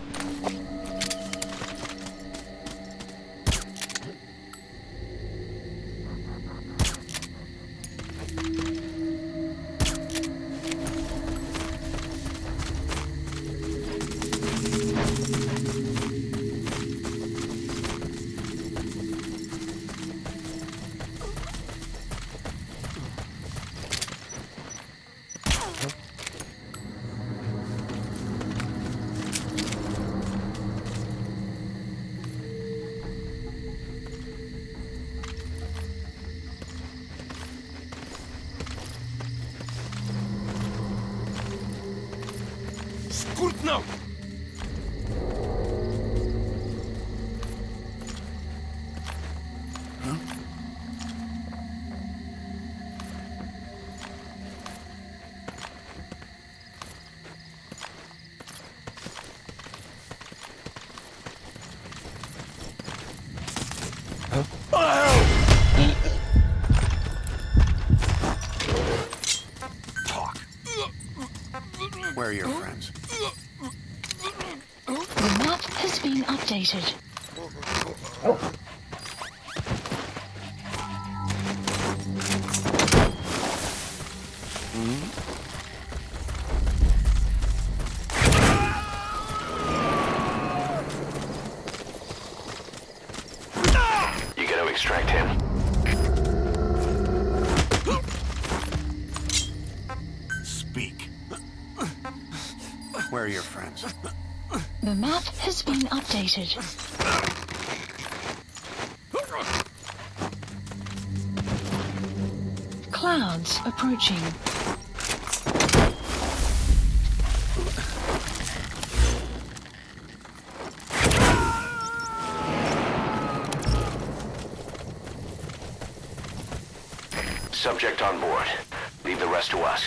Kurtno! Talk. Where are your friends? The map has been updated. You gotta extract him. Speak. Where are your friends? The map has been updated. Clouds approaching. Subject on board. Leave the rest to us.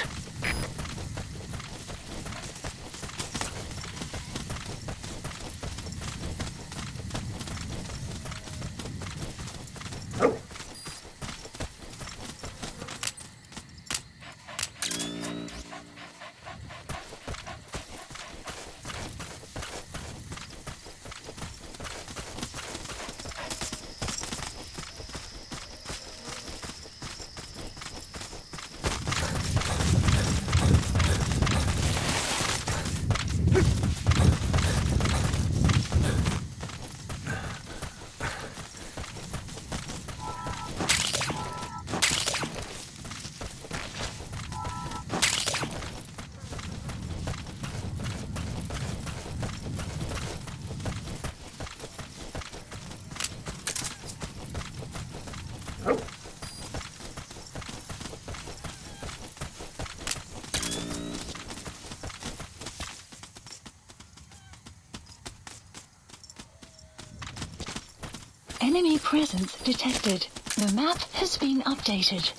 Enemy presence detected. The map has been updated.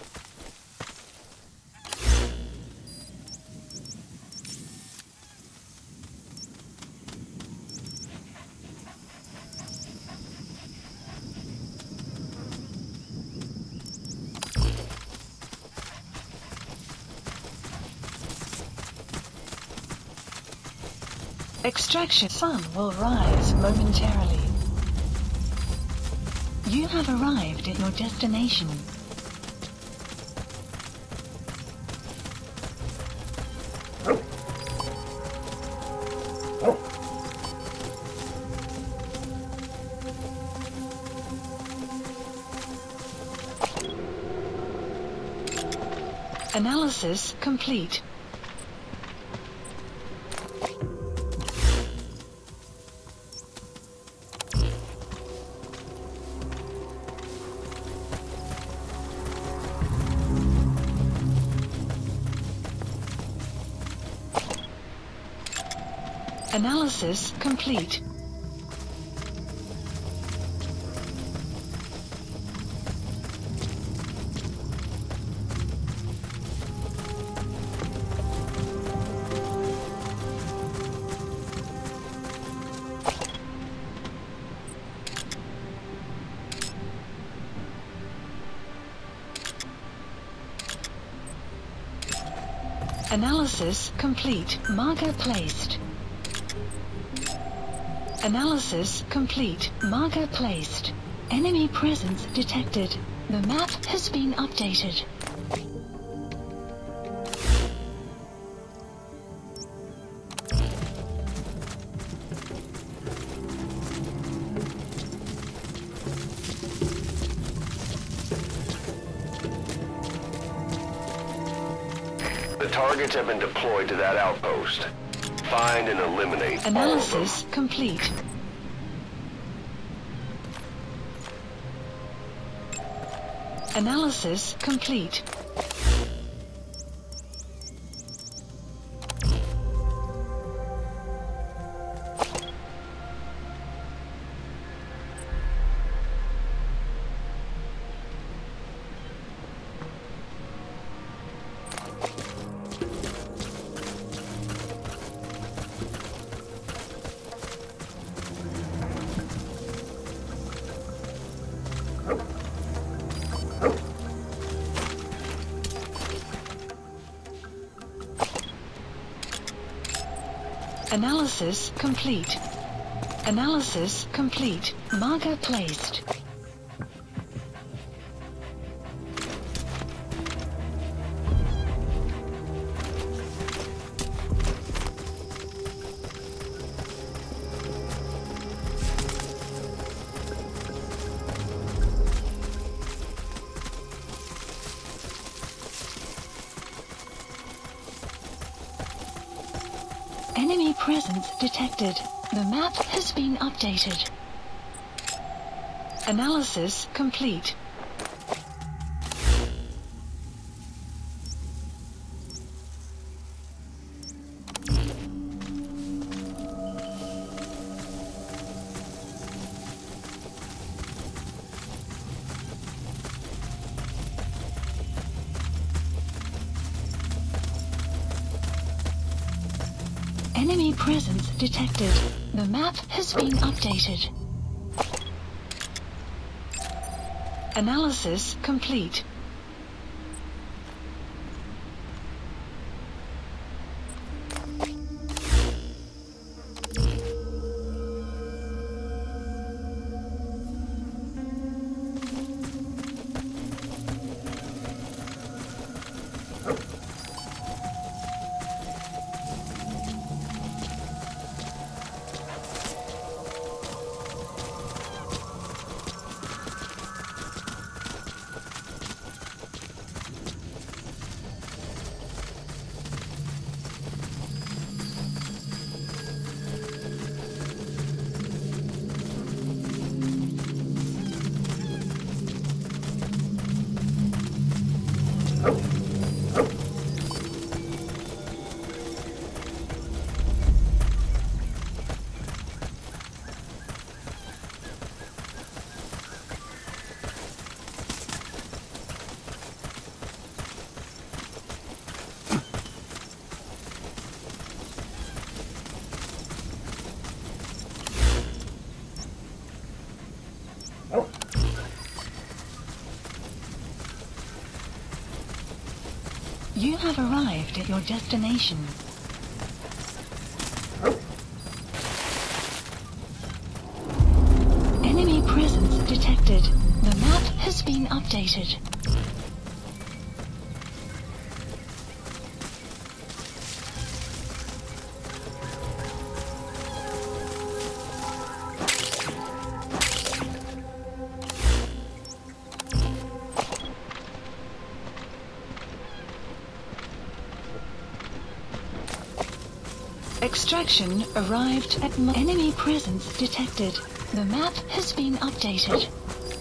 Extraction sun will rise momentarily. You have arrived at your destination. Analysis complete. Analysis complete. Analysis complete. Marker placed. Analysis complete. Marker placed. Enemy presence detected. The map has been updated. The targets have been deployed to that outpost. Find and eliminate Analysis complete. Analysis complete. Analysis complete. Analysis complete. Marker placed. Enemy presence detected. The map has been updated. Analysis complete. Enemy presence detected. The map has been updated. Analysis complete. You have arrived at your destination. Enemy presence detected. The map has been updated. Extraction arrived at enemy presence detected. The map has been updated.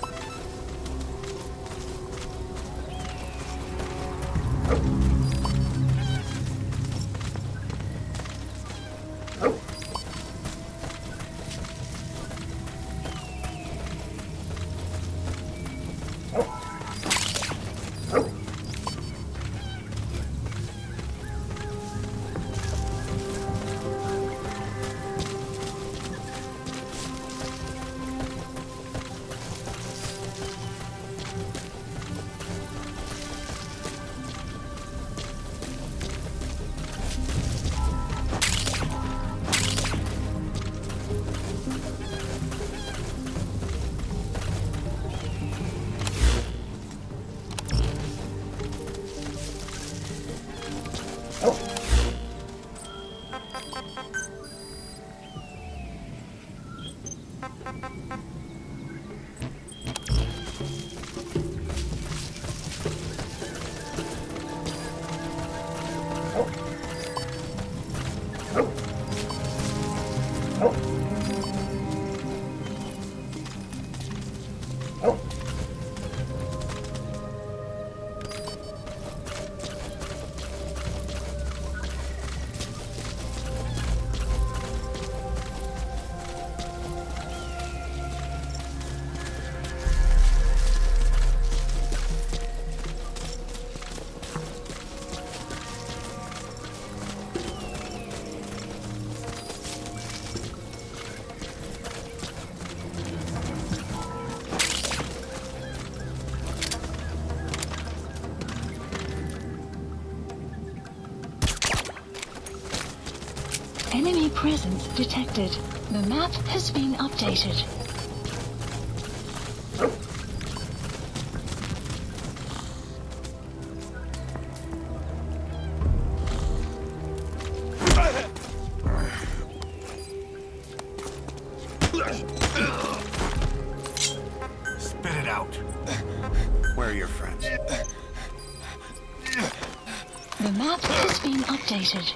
Enemy presence detected. The map has been updated. Spit it out. Where are your friends? The map has been updated.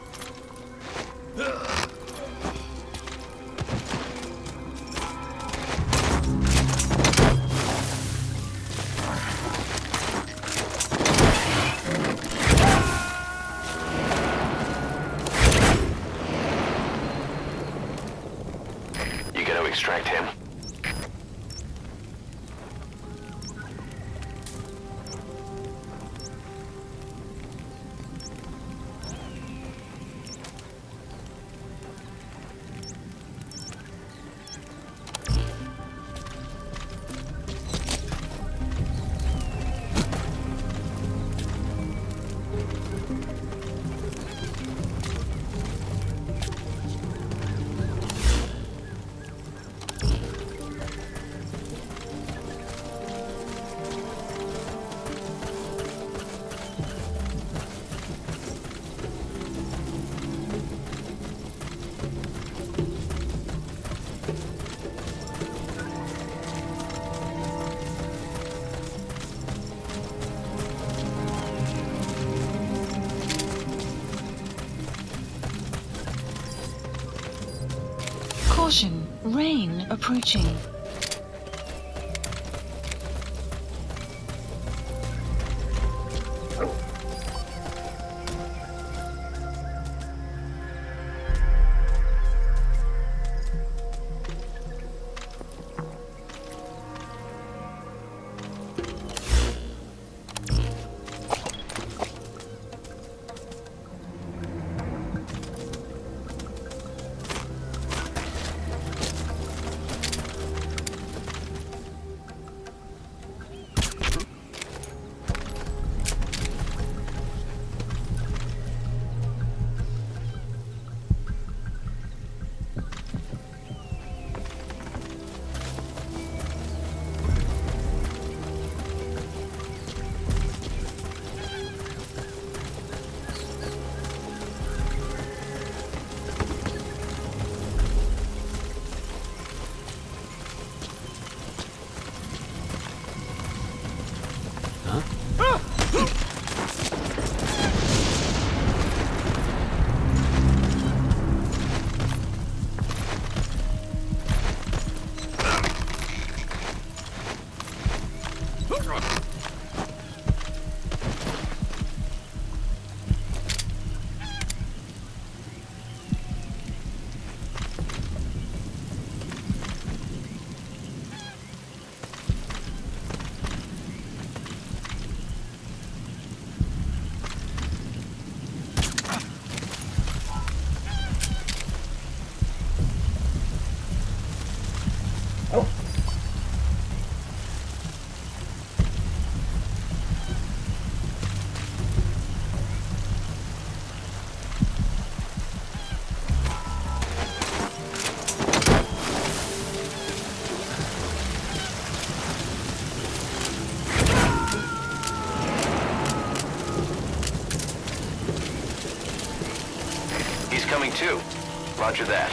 You gotta extract him. Caution, rain approaching. Coming too. Roger that.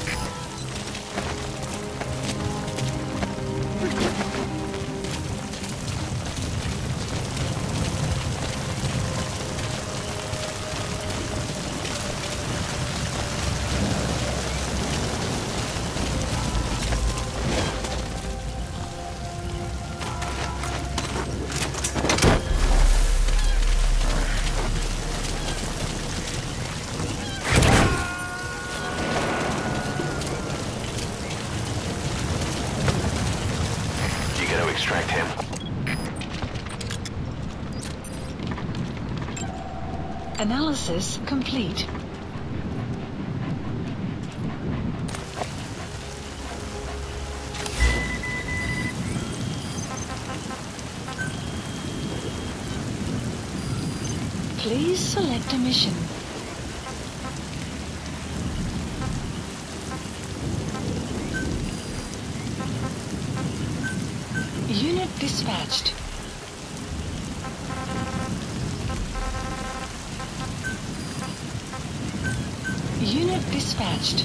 Extract him. Analysis complete. Please select a mission. Unit dispatched. Unit dispatched.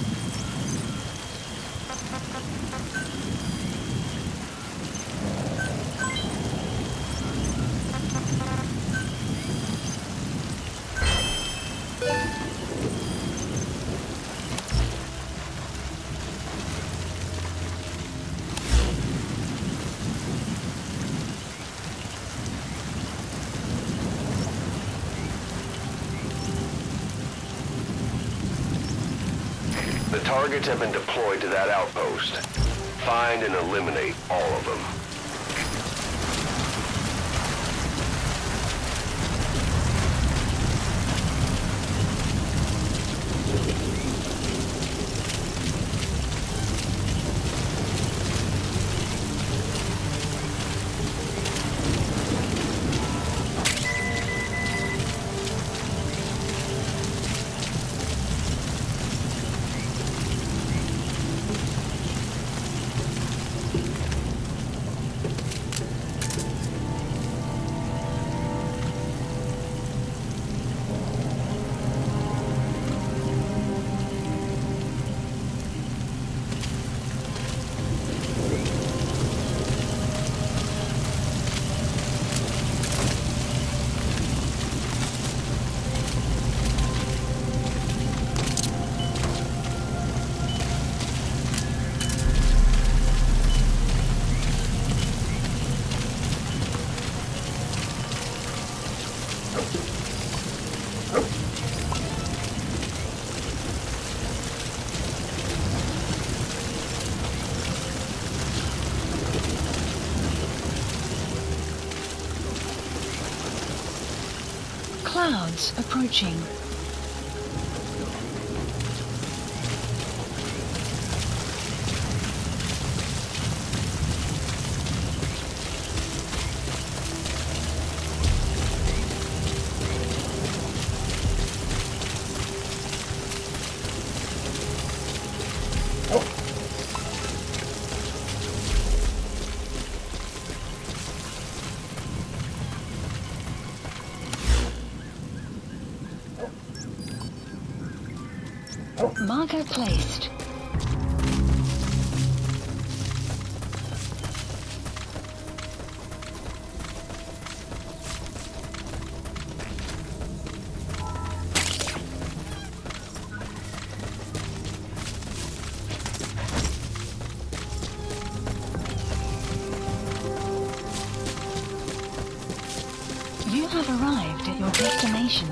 The targets have been deployed to that outpost. Find and eliminate all of them. Clouds approaching. Marker placed. You have arrived at your destination.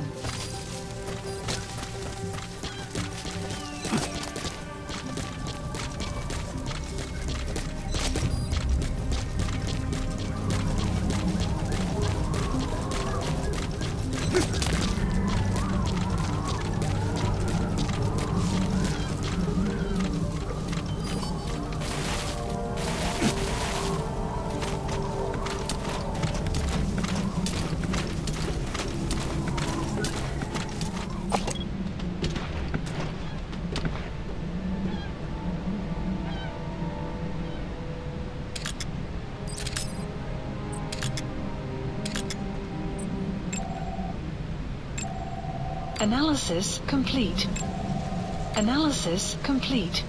Analysis complete. Analysis complete.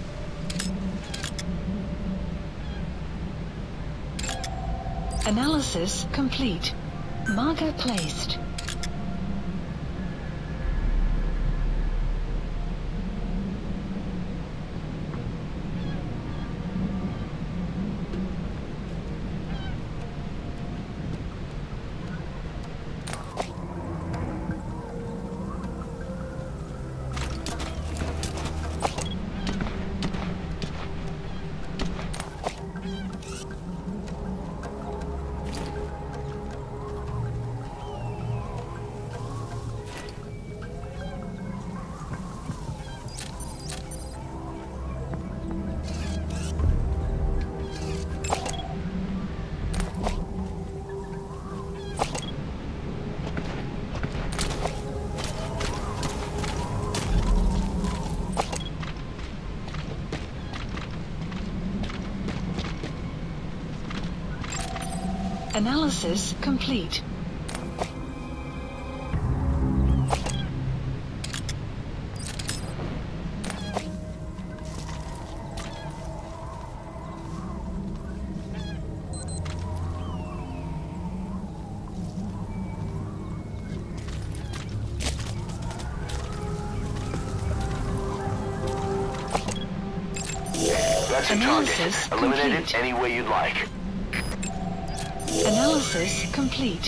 Analysis complete. Marker placed. Analysis complete. That's a target. Eliminate it any way you'd like. Analysis complete.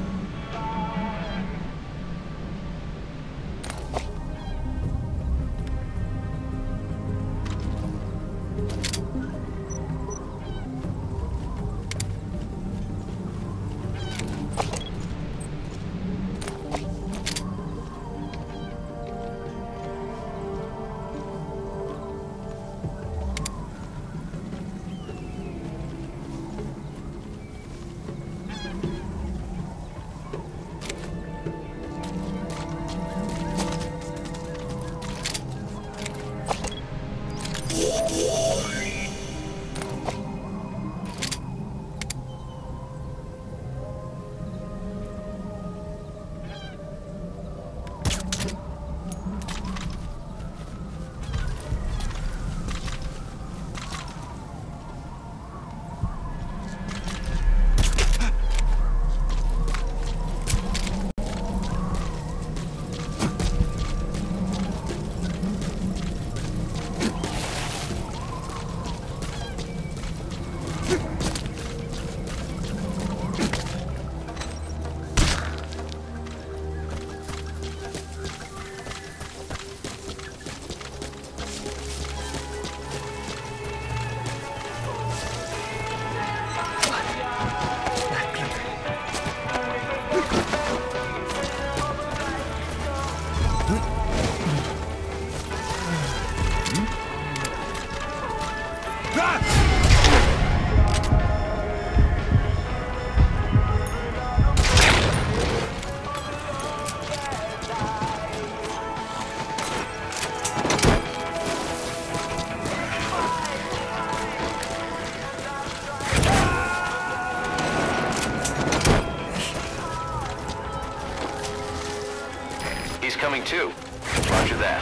Coming too. Roger that.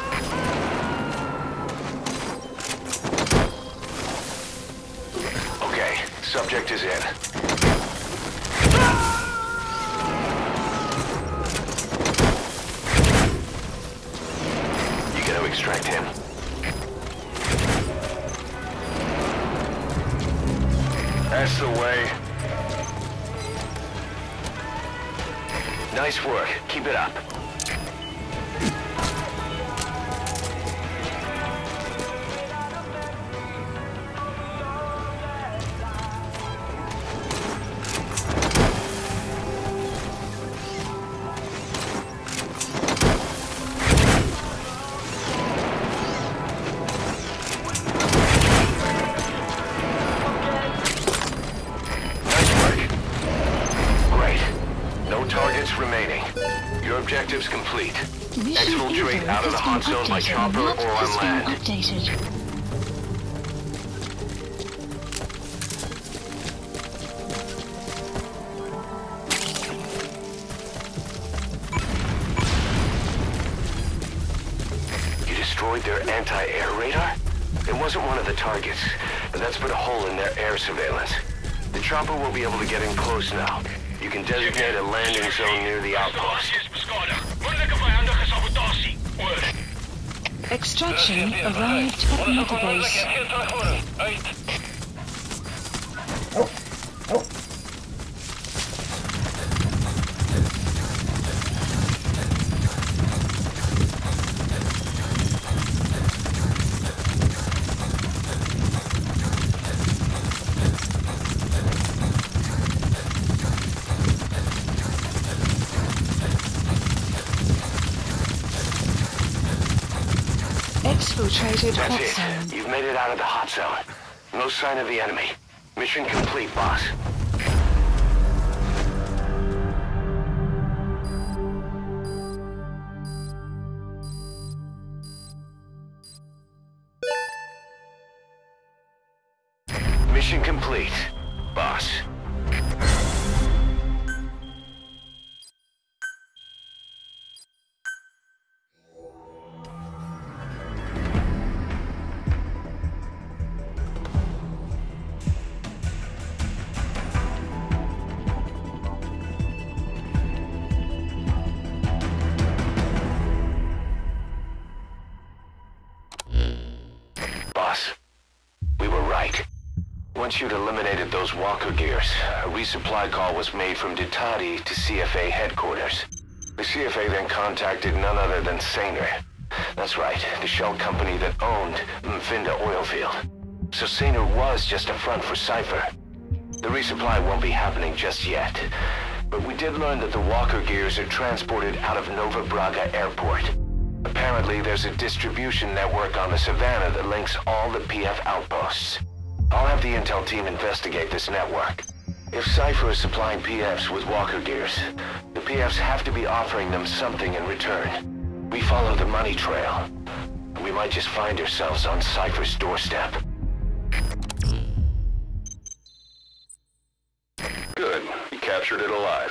Okay, subject is in. You gotta extract him. That's the way. Nice work. Keep it up. Remaining. Your objective's complete. Exfiltrate out of the hot zone by chopper or on land. You destroyed their anti-air radar? It wasn't one of the targets, but that's put a hole in their air surveillance. The chopper will be able to get in close now. You can designate a landing zone near the outpost. Extraction arrived at Mother Exfiltrated hot That's zone. it. You've made it out of the hot zone. No sign of the enemy. Mission complete, boss. Mission complete, boss. Once you'd eliminated those walker gears, a resupply call was made from Ditadi to CFA headquarters. The CFA then contacted none other than Saner. That's right, the shell company that owned Mfinda Oilfield. So Saner was just a front for Cypher. The resupply won't be happening just yet. But we did learn that the walker gears are transported out of Nova Braga Airport. Apparently there's a distribution network on the Savannah that links all the PF outposts. I'll have the intel team investigate this network. If Cypher is supplying PFs with walker gears, the PFs have to be offering them something in return. We follow the money trail. We might just find ourselves on Cypher's doorstep. Good. You captured it alive.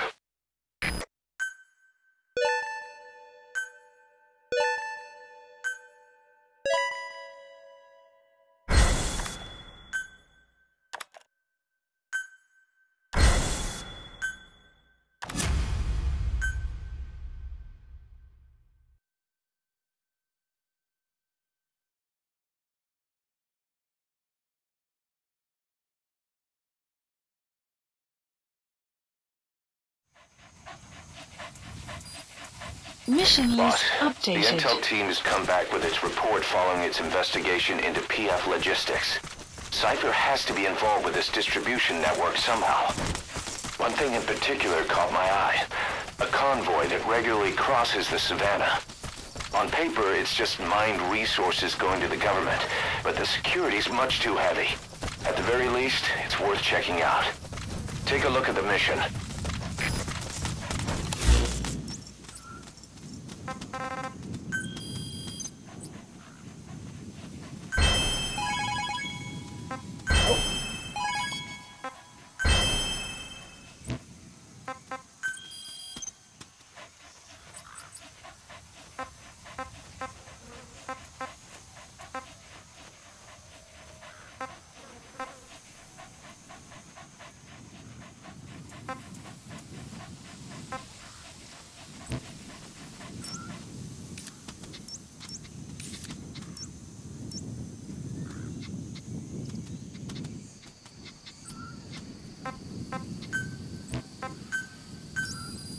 Mission list Boss, updated. the intel team has come back with its report following its investigation into PF logistics. Cypher has to be involved with this distribution network somehow. One thing in particular caught my eye. A convoy that regularly crosses the Savannah. On paper, it's just mined resources going to the government, but the security's much too heavy. At the very least, it's worth checking out. Take a look at the mission.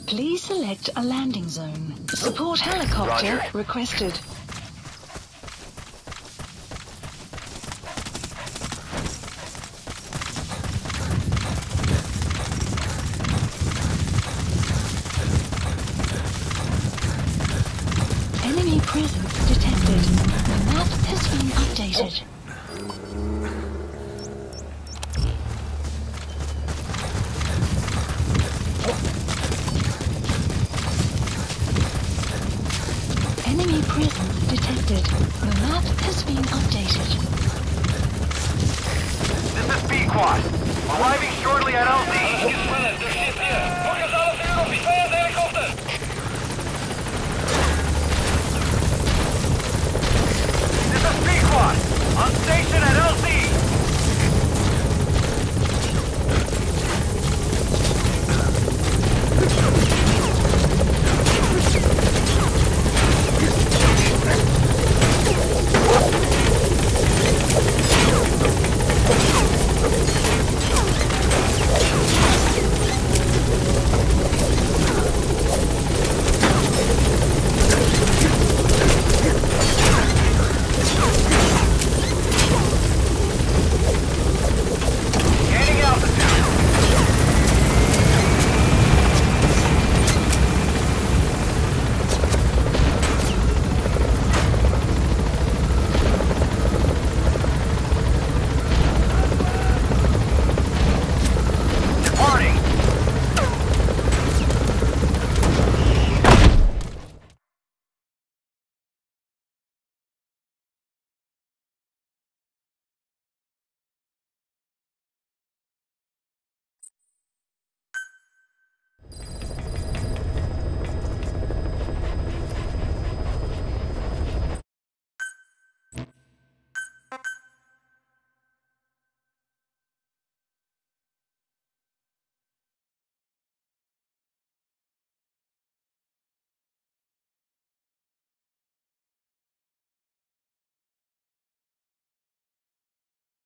Please select a landing zone. Support helicopter Roger. requested. Enemy presence detected. The map has been updated. Enemy presence detected. The map has been updated. This is Pequod. Arriving shortly at Alpha.